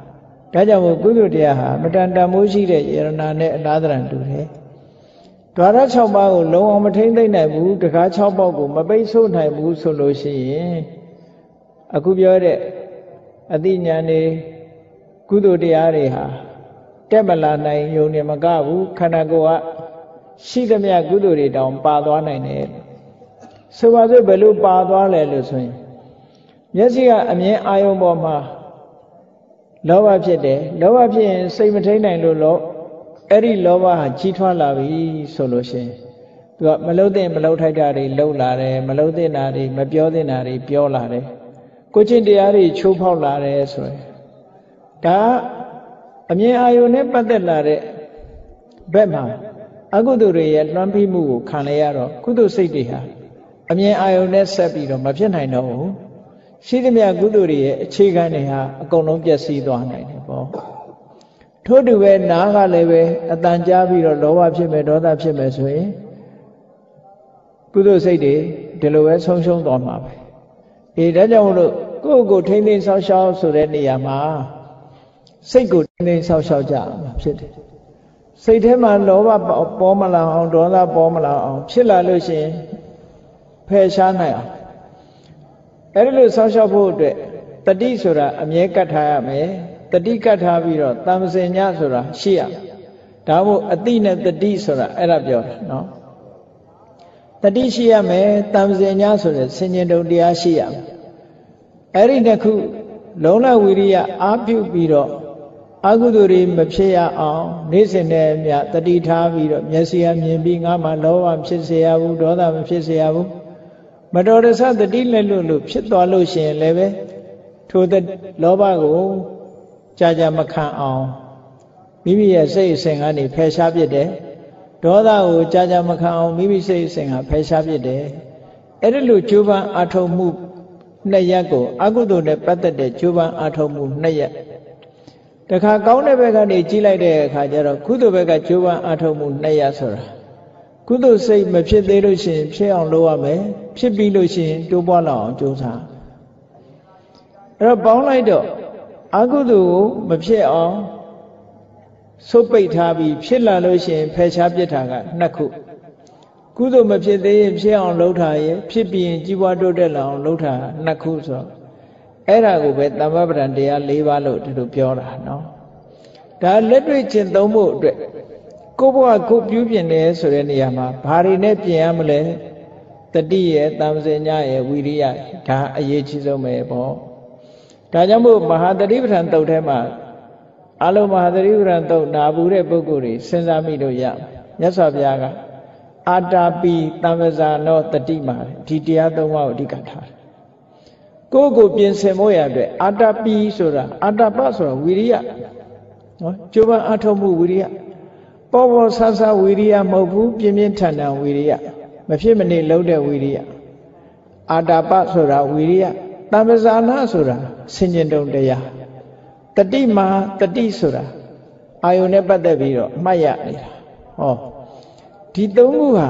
ဒါကြောင့်မို့ကုသိုလ်တရားဟာမတန်တန်မိုးရှိတဲ့ယရနာနဲ့အလားတန်တူတယ်ဒွါရ၆ပါးကိုလုံးအောင်မထိမ့်သိမ့်နိုင်ဘူးတကား၆ပေါက်ကိုမပိတ်ဆို့နိုင်ဘူးဆိုလို့ရှိရင်အခုပြောတဲ့အသိဉာဏ်တွေကုသိုလ်တရားတွေဟာတက်မလာနိုင်ယုံနေမကဘူးခန္ဓာကိုယ်ကရှိသမျှကုသိုလ်တွေတောင်ပါသွားနိုင်တယ်ဆိုပါစို့ဘယ်လိုပါသွားလဲလို့ဆိုရင်မျက်စိကအမြင်အာယုံပေါ်မှာလောဘဖြစ်တယ်လောဘဖြစ်ရင်စိတ်မထိန်နိုင်လို့လို့အဲ့ဒီလောဘဟာကြီးထွားလာပြီဆိုလို့ရှိရင်သူကမလုံးတဲ့မလုံးထိုက်တာတွေလှုပ်လာတယ်မလုံးတဲ့တာတွေမပြောတဲ့တာတွေပြောလာတယ်ကိုချင်းတရားတွေချိုးဖောက်လာတယ်ဆိုရင်ဒါအမြင်အာယုံနဲ့ပတ်သက်လာတဲ့ဘက်မှာအကုသိုလ်တွေရဲ့လွှမ်းဖိမှုကိုခံရရတော့ကုသိုလ်စိတ်တွေဟာအမြင်အာယုံနဲ့ဆက်ပြီးတော့မဖြစ်နိုင်တော့ဘူးရှိသမျှကုသိုလ်တွေရဲ့အခြေခံတွေဟာအကုန်လုံးပျက်စီးသွားနိုင်တယ်ပေါ့ထို့တူပဲနားကလည်းပဲအတန်ကြားပြီးတော့လောဘဖြစ်မယ်ဒေါသဖြစ်မယ်ဆိုရင်ကုသိုလ်စိတ်တွေဒီလိုပဲဆုံးရှုံးသွားမှာပဲအေးဒါကြောင့်မလို့ကိုယ့်ကိုယ်ထိမ့်သိမ်းဆောက်ရှောက်ဆိုတဲ့နေရာမှာစိတ်ကိုထိမ့်သိမ်းဆောက်ရှောက်ကြမှာဖြစ်တယ်စိတ်ထဲမှာလောဘပေါ်မလာအောင်ဒေါသပေါ်မလာအောင်ဖြစ်လာလို့ရှိရင်ဖယ်ရှားနိုင်အောင်အဲ့ဒီလိုဆောက်ရှောက်ဖို့အတွက်တတိဆိုတာအမြဲကတ်ထားရမယ်တတိကတ်ထားပြီးတော့တမ္ပစင်ညဆိုတာရှိရဒါမို့အတိနဲ့တတိဆိုတာအဲ့ဒါပြောတာနော်တတိရှိရမယ်တမ္ပစင်ညဆိုတဲ့ဆင်ញင်တုံတရားရှိရမယ်အဲ့ဒီတစ်ခုလုံးလဝိရိယအားပြုပြီးတော့အကုသိုလ်တွေမဖြစ်ရအောင်နေ့စဉ်နဲ့မြတ်တတိထားပြီးတော့မျက်စိအမြင်ပြီးငါမှလောဘဖြစ်เสียဘူးဒေါသမဖြစ်เสียဘူးမတော်တဆတတိလက်လို့လို့ဖြစ်သွားလို့ရှိရင်လည်းပဲထိုလောဘကိုကြာကြာမခံအောင်မိမိရဲ့စိတ်အစဉ်ကနေဖယ်ရှားပြစ်တယ်ဒေါသကိုကြာကြာမခံအောင်မိမိစိတ်အစဉ်ကဖယ်ရှားပြစ်တယ်အဲ့ဒီလိုကြိုးပမ်းအထောက်မှုနှစ်ရက်ကိုအကုသိုလ်နဲ့ပတ်သက်တဲ့ကြိုးပမ်းအထောက်မှုနှစ်ရက်တခါကောင်းတဲ့ဘက်ကနေကြည့်လိုက်တဲ့အခါကျတော့ကုသိုလ်ဘက်ကကြိုးပမ်းအထောက်မှုနှစ်ရက်ဆိုတာကုသိုလ်စိတ်မဖြစ်သေးလို့ရှိရင်ဖြစ်အောင်လုပ်ရမယ်ဖြစ်ပြီးလို့ရှိရင်တိုးပွားလောက်အောင်ကြိုးစားအဲ့တော့ပေါင်းလိုက်တော့အကုသိုလ်ကိုမဖြစ်အောင်ဆုတ်ပိတ်ထားပြီးဖြစ်လာလို့ရှိရင်ဖယ်ရှားပြစ်တာကနှစ်ခုကုသိုလ်မဖြစ်သေးရင်ဖြစ်အောင်လုပ်ထားရဲ့ဖြစ်ပြီးရင်ကြီးပွားတိုးတက်လာအောင်လုပ်ထားနှစ်ခုဆိုတော့အဲ့ဒါကိုပဲသမ္မာပဒံတရား၄ပါးလို့ဒီလိုပြောတာနော်ဒါလက်တွေ့ကျင့်သုံးဖို့အတွက်ကိုယ့်ဘဝကိုပြုပြင်တယ်ဆိုတဲ့နေရာမှာဘာတွေနဲ့ပြင်ရမလဲတတိရဲ့တမ္ပစင်ညရဲ့ဝိရိယဒါအရေးကြီးဆုံးပဲပေါ့ဒါကြောင့်မို့မဟာတတိပဋ္ဌာန်သုတ်ထဲမှာအလုံးမဟာတတိပဋ္ဌာန်သုတ်နာဘူးတဲ့ပုဂ္ဂိုလ်တွေစဉ်းစားမိလို့ရမြတ်စွာဘုရားကအာတာပိတမ္ပဇာနောတတိမှာဒီတရားသုံးပါးကိုအဓိကထားတယ်ကိုယ့်ကိုပြင်ဆင်ဖို့ရအတွက်အာတာပိဆိုတာအာတာပဆိုတာဝိရိယနော်ကျိုးပန်းအထောက်မှုဝိရိယပေါ်ပေါ်ဆဆဝိရိယမဟုတ်ဘူးပြင်းပြင်းထန်ထန်ဝိရိယမဖြစ်မနေလုံးတဲ့ဝိရိယအာတာပဆိုတာဝိရိယတမ္ပဇာနာဆိုတာဆင်ញင်တုံတရားတတိမာတတိဆိုတာအာယုန်နဲ့ပတ်သက်ပြီးတော့အမှတ်ရနေတာဟောဒီသုံးခုဟာ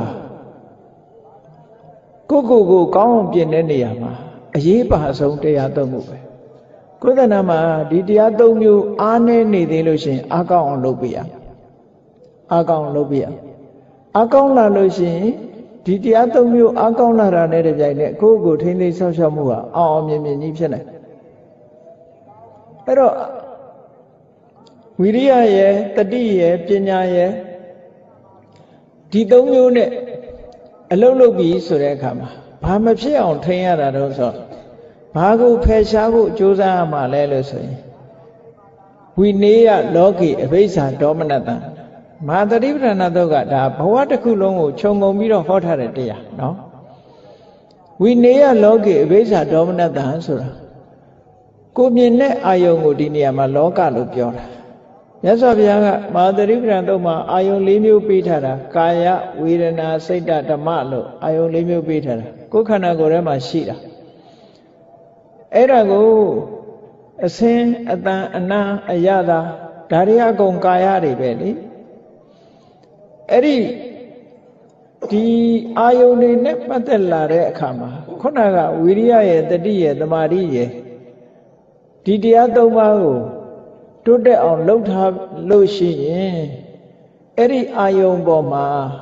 ကိုယ့်ကိုယ်ကိုကောင်းအောင်ပြင်တဲ့နေရာမှာအရေးပါဆုံးတရားသုံးခုပဲကိုယ်တဏ္ဍာမှာဒီတရားသုံးမျိုးအားနည်းနေသေးလို့ရှိရင်အားကောင်းအောင်လုပ်ပြရအားကောင်းအောင်လုပ်ပြရအားကောင်းလာလို့ရှိရင်ဒီတရားသုံးမျိုးအားကောင်းလာတာနဲ့တပြိုင်နက်ကိုယ့်ကိုယ်ထိမ့်သိမ်းဆောက်ရှောက်မှုဟာအောင်အောင်မြင်မြင်ကြီးဖြစ်နိုင်အဲ့တော့ဝိရိယရဲ့တတိရဲ့ပညာရဲ့ဒီသုံးမျိုးနဲ့အလုံးလုံးပြီးဆိုတဲ့အခါမှာဘာမဖြစ်အောင်ထိန်းရတာတော့ဆိုဘာကိုဖယ်ရှားဖို့ကြိုးစားရမှာလဲလို့ဆိုရင်ဝိနေယလောကေအဘိဇ္ဇာဒေါမနတံမဟာတတိပဋ္ဌာန်သုတ်ကဒါဘဝတစ်ခုလုံးကိုခြုံငုံပြီးတော့ဟောထားတဲ့တရားနော်ဝိနေယလောကေအဘိဇ္ဇာဒေါမနတံဆိုတာကိုမြင်တဲ့အာယုံကိုဒီနေရာမှာလောကလို့ပြောတာမြတ်စွာဘုရားကမဟာတတိပဋ္ဌာန်သုတ်မှာအာယုံ၄မျိုးပေးထားတာကာယဝေဒနာစိတ်ဓမ္မလို့အာယုံ၄မျိုးပေးထားတာကိုယ်ခန္ဓာကိုယ်ထဲမှာရှိတာအဲ့ဒါကိုအစင်းအတန်အနာအယတာဒါတွေအကုန်ကာယတွေပဲလေအဲ့ဒီဒီအာယုန်တွေနဲ့ပတ်သက်လာတဲ့အခါမှာခုနကဝိရိယရဲ့တတိရဲ့သမာဓိရဲ့ဒီတရားသုံးပါးကိုတိုးတက်အောင်လှုပ်ထားလို့ရှိရင်အဲ့ဒီအာယုံပေါ်မှာ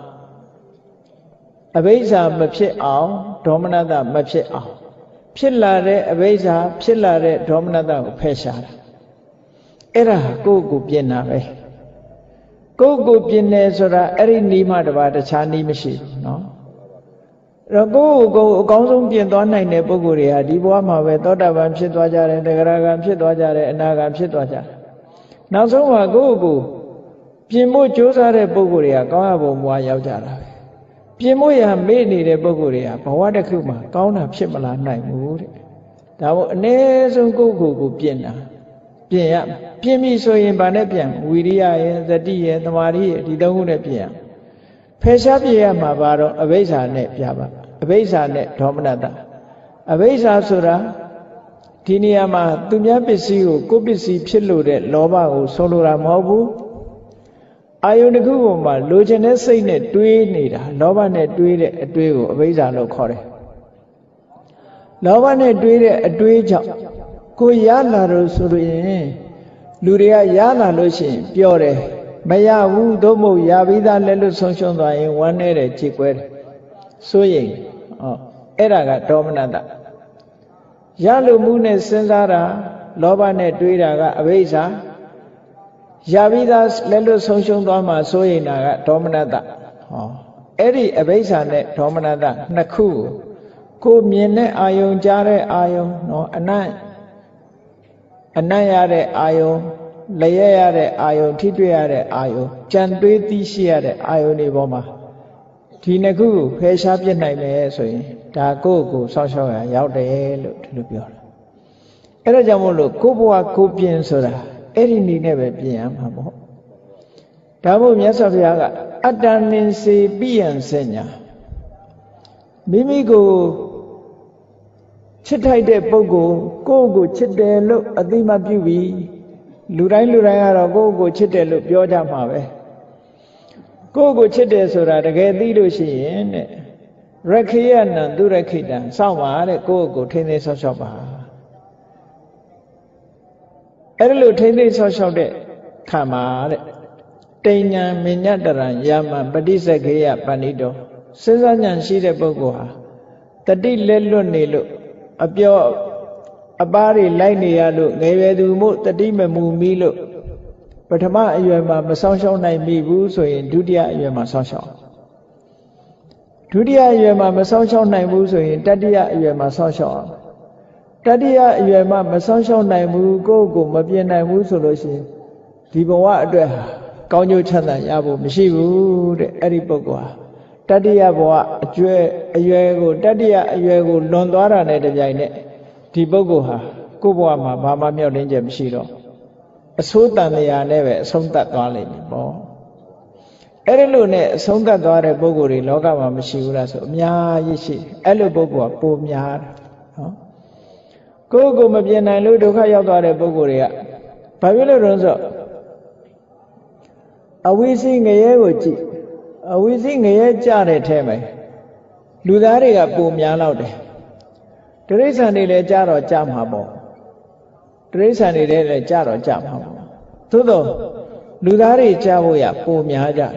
အဘိဇ္ဇာမဖြစ်အောင်ဒေါမနတမဖြစ်အောင်ဖြစ်လာတဲ့အဘိဇ္ဇာဖြစ်လာတဲ့ဒေါမနတကိုဖယ်ရှားတာအဲ့ဒါကိုယ့်ကိုယ်ပြင်တာပဲကိုယ့်ကိုယ်ပြင်တယ်ဆိုတာအဲ့ဒီနီးမှတပါတခြားနီးမရှိဘူးเนาะအဲ့တော့ကိုယ့်ကိုယ်အကောင်းဆုံးပြင်သွားနိုင်တဲ့ပုဂ္ဂိုလ်တွေဟာဒီဘဝမှာပဲသောတာပန်ဖြစ်သွားကြတယ်တဂရဂံဖြစ်သွားကြတယ်အနာဂံဖြစ်သွားကြတယ်နောက်ဆုံးမှာကိုယ့်ကိုယ်ပြင်ဖို့ကြိုးစားတဲ့ပုဂ္ဂိုလ်တွေကကောင်းရဘုံဘဝရောက်ကြတာပဲပြင်ဖို့ရမေ့နေတဲ့ပုဂ္ဂိုလ်တွေကဘဝတစ်ခုမှာကောင်းတာဖြစ်မလာနိုင်ဘူးတဲ့ဒါမို့အ ਨੇ ဆုံးကိုယ့်ကိုယ်ကိုပြင်တာပြင်ရပြင်ပြီဆိုရင်ဗာနဲ့ပြန်ဝီရိယရဲ့သတိရဲ့သမာဓိရဲ့ဒီသုံးခုနဲ့ပြင်ရဖယ်ရှားပြင်ရမှာပါတော့အဘိဇ္ဇာနဲ့ပြပါအဘိဇ္ဇာနဲ့ဒေါမနတအဘိဇ္ဇာဆိုတာဒီနေရာမှာသူများပစ္စည်းကိုကိုယ်ပစ္စည်းဖြစ်လို့တဲ့လောဘကိုဆုံးလိုတာမဟုတ်ဘူးအာယုန်တစ်ခုပေါ်မှာလိုချင်တဲ့စိတ်နဲ့တွေးနေတာလောဘနဲ့တွေးတဲ့အတွေးကိုအဘိဇ္ဇာလို့ခေါ်တယ်လောဘနဲ့တွေးတဲ့အတွေးကြောင့်ကိုရလာလို့ဆိုရင်လူတွေကရလာလို့ရှိရင်ပြောတယ်မရဘူးသို့မဟုတ်ရပြီးသားလက်လွတ်ဆုံးရှုံးသွားရင်ဝမ်းနေတယ်ကြေကွဲတယ်စိုးရိမ်ဟောအဲ့ဒါကဒေါမနတရလို့မှုနဲ့စဉ်းစားတာလောဘနဲ့တွေးတာကအဘိဇ္ဇာရပြီးသားလက်လွတ်ဆုံးရှုံးသွားမှစိုးရိမ်တာကဒေါမနတဟောအဲ့ဒီအဘိဇ္ဇာနဲ့ဒေါမနတနှစ်ခုကိုမြင်တဲ့အာယုံကြားတဲ့အာယုံနော်အနံ့အနံ့ရတဲ့အာယုံလျက်ရတဲ့အာယုံထိတွေ့ရတဲ့အာယုံကြံတွေးသိရှိရတဲ့အာယုံတွေပေါ်မှာဒီနှစ်ခုကိုဖယ်ရှားပြစ်နိုင်မယ်ဆိုရင်ဒါကိုယ့်ကိုယ်ဆောက်ရှောက်ရရောက်တယ်လို့ဒီလိုပြောတာအဲ့ဒါကြောင့်မို့လို့ကိုယ့်ဘဝကိုယ်ပြင်ဆိုတာအဲ့ဒီနည်းနဲ့ပဲပြင်ရမှာပေါ့ဒါမို့မြတ်စွာဘုရားကအတ္တနင်စေပိယံစညာမိမိကိုချစ်ထိုက်တဲ့ပုဂ္ဂိုလ်ကိုယ့်ကိုချစ်တယ်လို့အသိမှပြုပြီးလူတိုင်းလူတိုင်းကတော့ကိုယ့်ကိုချစ်တယ်လို့ပြောကြမှာပဲကိုယ့်ကိုချစ်တယ်ဆိုတာတကယ်သိလို့ရှိရင်တဲ့ရခိယနံသူရခိတံစောင့်ပါတဲ့ကိုယ့်ကိုထိမ့်သိမ်းဆောက်ရှောက်ပါအဲ့ဒါလို့ထိမ့်သိမ်းဆောက်ရှောက်တဲ့ခံပါတဲ့တိညာမညတရံယာမပฏิစခေယပဏိတောစဉ်းစားဉာဏ်ရှိတဲ့ပုဂ္ဂိုလ်ဟာတတိလက်လွတ်နေလို့အပြောအပားတွေလိုက်နေရလို့ငယ်ရွယ်သူမို့တတိမမူမီလို့ပထမအရွယ်မှာမဆောင်ရှောက်နိုင်မိဘူးဆိုရင်ဒုတိယအရွယ်မှာဆောင်ရှောက်ဒုတိယအရွယ်မှာမဆောင်ရှောက်နိုင်ဘူးဆိုရင်တတိယအရွယ်မှာဆောင်ရှောက်အောင်တတိယအရွယ်မှာမဆောင်ရှောက်နိုင်ဘူးကိုယ့်ကိုမပြင်းနိုင်ဘူးဆိုလို့ရှိရင်ဒီဘဝအတွက်ဟာကောင်းကျိုးချမ်းသာရဖို့မရှိဘူးတဲ့အဲ့ဒီပုဂ္ဂိုလ်ဟာတတိယဘဝအကျွဲအရွယ်ကိုတတိယအရွယ်ကိုလွန်သွားတာနဲ့တပြိုင်နက်ဒီပုဂ္ဂိုလ်ဟာကိုယ့်ဘဝမှာဘာမှမြောက်လင်းချက်မရှိတော့အဆိုးတန်တရားနဲ့ပဲအဆုံးသတ်သွားလိမ့်မယ်ပေါ့အဲ့ဒီလိုနဲ့အဆုံးသတ်သွားတဲ့ပုဂ္ဂိုလ်တွေလောကမှာမရှိဘူးလားဆိုအများကြီးရှိအဲ့လိုပုဂ္ဂိုလ်ကပိုများတယ်နော်ကိုယ့်ကိုမပြင်နိုင်လို့ဒုက္ခရောက်သွားတဲ့ပုဂ္ဂိုလ်တွေကဘာဖြစ်လို့လဲဆိုအဝိသိငရဲကိုကြည့်အဝိသိငရဲကြတဲ့ထဲမှာလူသားတွေကပိုများတော့တယ်တိရစ္ဆာန်တွေလည်းကြတော့ကြမှာပေါ့တိရစ္ဆာန်တွေလည်းကြတော့ကြမှာပေါ့သို့တော့လူသားတွေကြဖို့ရပိုများကြတယ်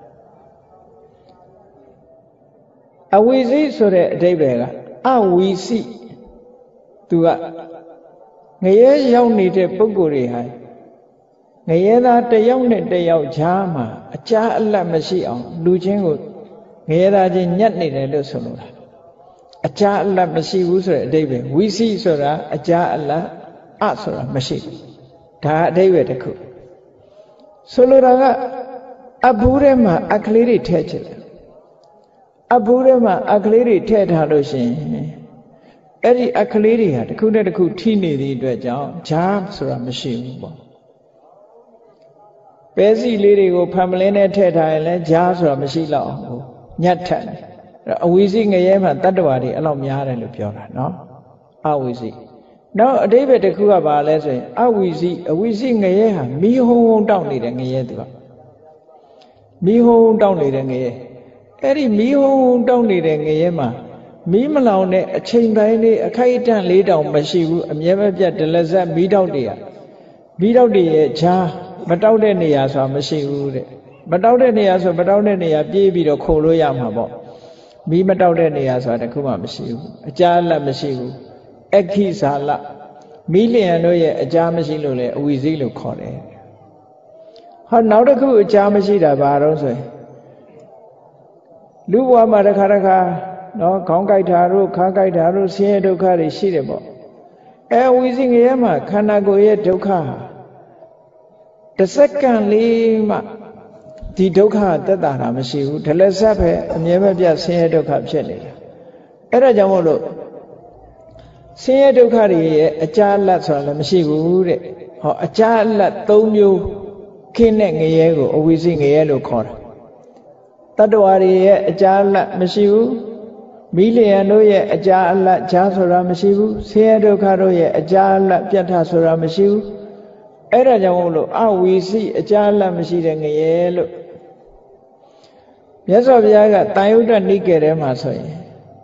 အဝိသိဆိုတဲ့အဓိပ္ပာယ်ကအဝိသိသူကငရဲရောက်နေတဲ့ပုဂ္ဂိုလ်တွေဟာငရဲသားတစ်ယောက်နဲ့တစ်ယောက်ကြားမှာအကြားအလတ်မရှိအောင်လူချင်းကိုငရဲသားချင်းညှက်နေတယ်လို့ဆိုလိုတာအကြားအလတ်မရှိဘူးဆိုတဲ့အဓိပ္ပာယ်ဝိသိဆိုတာအကြားအလတ်အဆိုတာမရှိဘူးဒါအဓိပ္ပာယ်တစ်ခုဆိုလိုတာကအဘူးထဲမှာအခလေးတွေထည့်ချင်တယ်အဘူးထဲမှာအခလေးတွေထည့်ထားလို့ရှိရင်အဲ့ဒီအခလေးတွေဟာတစ်ခုနဲ့တစ်ခုထိနေသည့်အတွက်ကြောင့်ဂျားဆိုတာမရှိဘူးပေါ့ပဲစီလေးတွေကိုဖန်မလင်းနဲ့ထည့်ထားရင်လည်းဂျားဆိုတာမရှိတော့ဘူးညှက်ထက်တယ်အဝိသိငရဲမှာတတ္တဝါတွေအဲ့လောက်များတယ်လို့ပြောတာနော်အဝိသိနောက်အဓိပ္ပာယ်တစ်ခုကဘာလဲဆိုရင်အဝိသိအဝိသိငရဲဟာမီးဟုံးဟုံးတောက်နေတဲ့ငရဲသူကမီးဟုံးဟုံးတောက်နေတဲ့ငရဲအဲ့ဒီမီးဟုံးဟုံးတောက်နေတဲ့ငရဲမှာမီးမလောင်တဲ့အချိန်ပိုင်းလေးအခိုက်အတန့်လေးတောင်မရှိဘူးအမြဲမပြတ်ဒလဇက်မီးတောက်တွေက bí đau địa cha mà đauတဲ့နေရာဆိုတာမရှိဘူးတဲ့မတောက်တဲ့နေရာဆိုမတောက်တဲ့နေရာပြေးပြီးတော့ခိုလို့ရမှာပေါ့မီးမတောက်တဲ့နေရာဆိုတာတခုမှမရှိဘူးအကြာအလတ်မရှိဘူးအခိဇာလမီးလျံတို့ရဲ့အကြာမရှိလို့လေအဝီစိလို့ခေါ်တယ်ဟောနောက်တစ်ခုအကြာမရှိတာဘာတော့ဆိုရင်လူဘဝမှာတစ်ခါတစ်ခါနော်ခေါင်းကိုက်တာတို့ခါကိုက်တာတို့ဆင်းရဲဒုက္ခတွေရှိတယ်ပေါ့အဲဝီစိငရဲမှာခန္ဓာကိုယ်ရဲ့ဒုက္ခတစ်စက္ကန့်လေးမှဒီဒုက္ခတက်တာတာမရှိဘူးဒလဆက်ပဲအမြဲမပြတ်ဆင်းရဲဒုက္ခဖြစ်နေတာအဲ့ဒါကြောင့်မို့လို့ဆင်းရဲဒုက္ခတွေရဲ့အကြာအလတ်ဆိုတာလည်းမရှိဘူးတဲ့ဟောအကြာအလတ်၃မျိုးခင်းတဲ့ငရဲကိုအဝိဇ္ဇငရဲလို့ခေါ်တာတတ္တဝါတွေရဲ့အကြာအလတ်မရှိဘူးမိလျံတို့ရဲ့အကြာအလတ်ဈာဆိုတာမရှိဘူးဆင်းရဲဒုက္ခတို့ရဲ့အကြာအလတ်ပြတ်ထဆိုတာမရှိဘူးအဲ့ဒါကြောင့်မို့လို့အဝိဇ္ဇအကြာအလတ်မရှိတဲ့ငရဲလို့မြတ်စွာဘုရားကတန်ယုတ္တနိကေထဲမှာဆိုရင်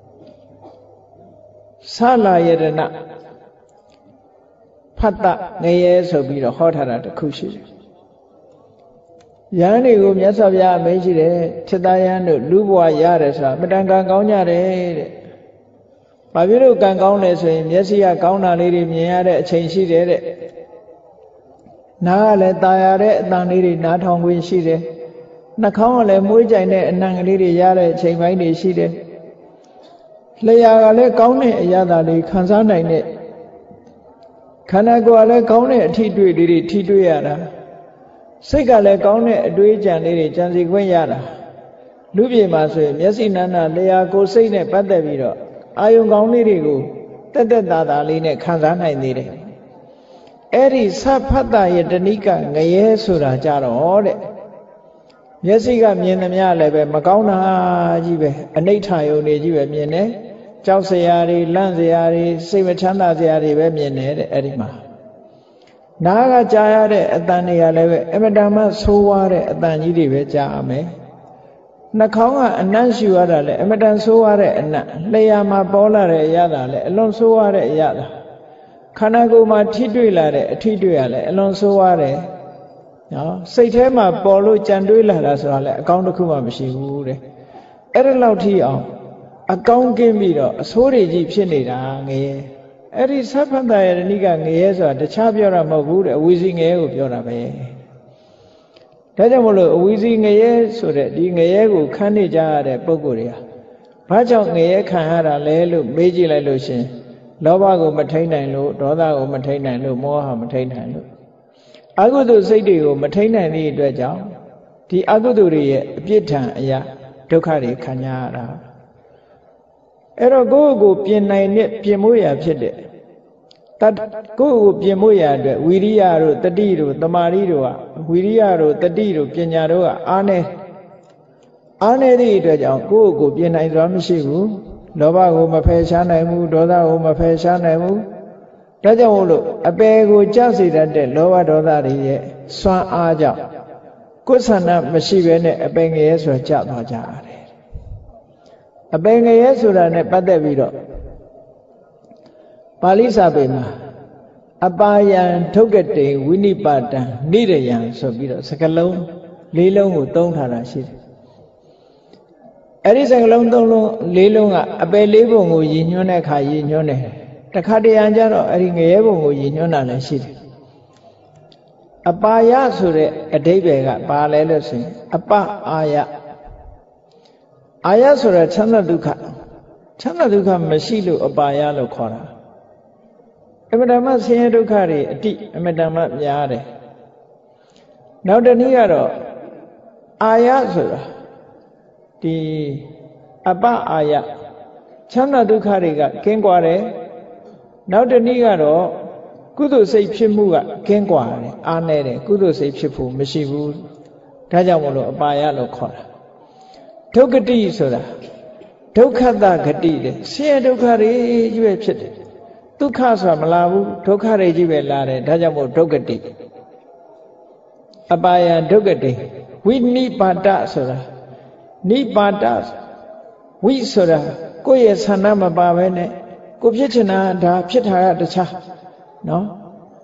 ဆလာယတနာဖတ်တငရဲဆိုပြီးတော့ဟောထားတာတစ်ခုရှိတယ်။ယဟန်တွေကိုမြတ်စွာဘုရားအမိန့်ရှိတယ်ထိတယဟန်တို့လူဘဝရတယ်ဆိုတာမတန်ကံကောင်းကြတယ်တဲ့။ဘာဖြစ်လို့ကံကောင်းလဲဆိုရင်မျက်စိကကောင်းတာလေးတွေမြင်ရတဲ့အချိန်ရှိတယ်တဲ့။နားကလည်းตาရတဲ့အတန်လေးတွေနားထောင်ခွင့်ရှိတယ်။နှာခေါင်းကလည်းမွေးကြိုင်တဲ့အနံကလေးတွေရတဲ့အချိန်ပိုင်းတွေရှိတယ်လျှာကလည်းကောင်းတဲ့အရာသာလေးခံစားနိုင်တဲ့ခန္ဓာကိုယ်ကလည်းကောင်းတဲ့အထီးတွေ့လေးတွေထီးတွေ့ရတာစိတ်ကလည်းကောင်းတဲ့အတွေးကြံလေးတွေကြံစီခွင့်ရတာလူပြေမှာဆိုရင်မျက်စိနာနာလျှာကိုယ်စိတ်နဲ့ပတ်သက်ပြီးတော့အာယုံကောင်းလေးတွေကိုတက်တက်တာတာလေးနဲ့ခံစားနိုင်သေးတယ်အဲ့ဒီသဖတ်တာယတနိကငရဲဆိုတာကြတော့တဲ့မျက်စိကမြင်သမျှလည်းပဲမကောင်းတာကြီးပဲအနိဋ္ဌာယုန်တွေကြီးပဲမြင်တယ်ကြောက်စရာတွေလန့်စရာတွေစိတ်မချမ်းသာစရာတွေပဲမြင်တယ်တဲ့အဲ့ဒီမှာနားကကြားရတဲ့အတန်တွေကလည်းပဲအမတန်မှဆိုးဝါးတဲ့အတန်ကြီးတွေပဲကြားရမယ်နှာခေါင်းကအနံ့ရှူရတာလည်းအမတန်ဆိုးဝါးတဲ့အနံ့လျှာမှာပေါ်လာတဲ့အရာတာလည်းအလွန်ဆိုးဝါးတဲ့အရာတာခန္ဓာကိုယ်မှာထိတွေ့လာတဲ့အထိတွေ့ရလည်းအလွန်ဆိုးဝါးတယ်နော်စိတ်ထဲမှာပေါ်လို့ကြံတွေးလာတာဆိုတာလည်းအကောင်းတစ်ခုမှမရှိဘူးတဲ့အဲ့ဒါလောက်ထိအောင်အကောင်းကင်းပြီးတော့အဆိုးတွေကြီးဖြစ်နေတာငရဲအဲ့ဒီသဗ္ဗတယတနိကငရဲဆိုတာတခြားပြောတာမဟုတ်ဘူးတဲ့အဝိဇ္ဇငရဲကိုပြောတာပဲဒါကြောင့်မလို့အဝိဇ္ဇငရဲဆိုတဲ့ဒီငရဲကိုခန်းနေကြရတဲ့ပုဂ္ဂိုလ်တွေဟာဘာကြောင့်ငရဲခံရတာလဲလို့မေးကြည့်လိုက်လို့ရှင်လောဘကိုမထိန်နိုင်လို့ဒေါသကိုမထိန်နိုင်လို့မောဟမထိန်နိုင်လို့အကုသိုလ်စိတ်တွေကိုမထိန်နိုင်သည့်အတွက်ကြောင့်ဒီအကုသိုလ်တွေရဲ့အပြစ်ထံအရာဒုက္ခတွေခံရတာအဲ့တော့ကိုယ့်ကိုပြင်နိုင်တဲ့ပြင်မိုးရာဖြစ်တဲ့တတ်ကိုယ့်ကိုပြင်မိုးရာအတွက်ဝီရိယတို့တတိတို့တမာရီတို့ကဝီရိယတို့တတိတို့ပညာတို့ကအားနေအားနေသည့်အတွက်ကြောင့်ကိုယ့်ကိုပြင်နိုင်စွာမရှိဘူးလောဘကိုမဖယ်ရှားနိုင်ဘူးဒေါသကိုမဖယ်ရှားနိုင်ဘူးဒါကြောင့်မို့လို့အပယ်ကိုကြောက်စေတတ်တဲ့လောဘဒေါသတွေရဲ့စွမ်းအားကြောင့်ကိုယ်ဆန္ဒမရှိဘဲနဲ့အပယ်ငရဲဆိုကြသွားကြရတယ်အပယ်ငရဲဆိုတာနဲ့ပတ်သက်ပြီးတော့ပါဠိစာပေမှာအပါယံဒုက္ကတေဝိနိပါတံနိရယံဆိုပြီးတော့စကားလုံးလေးလုံးကိုသုံးထားတာရှိတယ်အဲ့ဒီစကားလုံးသုံးလုံးလေးလုံးကအပယ်လေးပုံကိုရည်ညွှန်းတဲ့အခါရည်ညွှန်းတယ်တခါတရံကျတော့အဲ့ဒီငရဲပုံကိုရည်ညွှန်းတာလည်းရှိတယ်အပါယဆိုတဲ့အဓိပ္ပာယ်ကဘာလဲလို့ဆိုရင်အပအာယအာယဆိုတာချမ်းသာဒုက္ခချမ်းသာဒုက္ခမရှိလို့အပါယလို့ခေါ်တာအမတ္တမဆင်းရဲဒုက္ခတွေအတိအမတ္တမများတယ်နောက်တစ်နည်းကတော့အာယဆိုတာဒီအပအာယချမ်းသာဒုက္ခတွေကကင်းကွာတယ်နောက်တစ်နည်းကတော့ကုသိုလ်စိတ်ဖြစ်မှုကကင်းကွာတယ်အားနေတယ်ကုသိုလ်စိတ်ဖြစ်ဖို့မရှိဘူးဒါကြောင့်မလို့အပါယလို့ခေါ်တာဒုက္ခတိဆိုတာဒုက္ခတဂတိတဲ့ဆင်းရဲဒုက္ခတွေကြီးပဲဖြစ်တယ်ဒုက္ခဆိုတာမလာဘူးဒုက္ခတွေကြီးပဲလာတယ်ဒါကြောင့်မို့ဒုက္ခတိအပါယဒုက္ခတိဝိနိပါဒဆိုတာနိပါဒဝိဆိုတာကိုယ့်ရဲ့ဆန္ဒမပါဘဲနဲ့ကိုဖြစ်ချင်တာဒါဖြစ်တာကတခြားနော်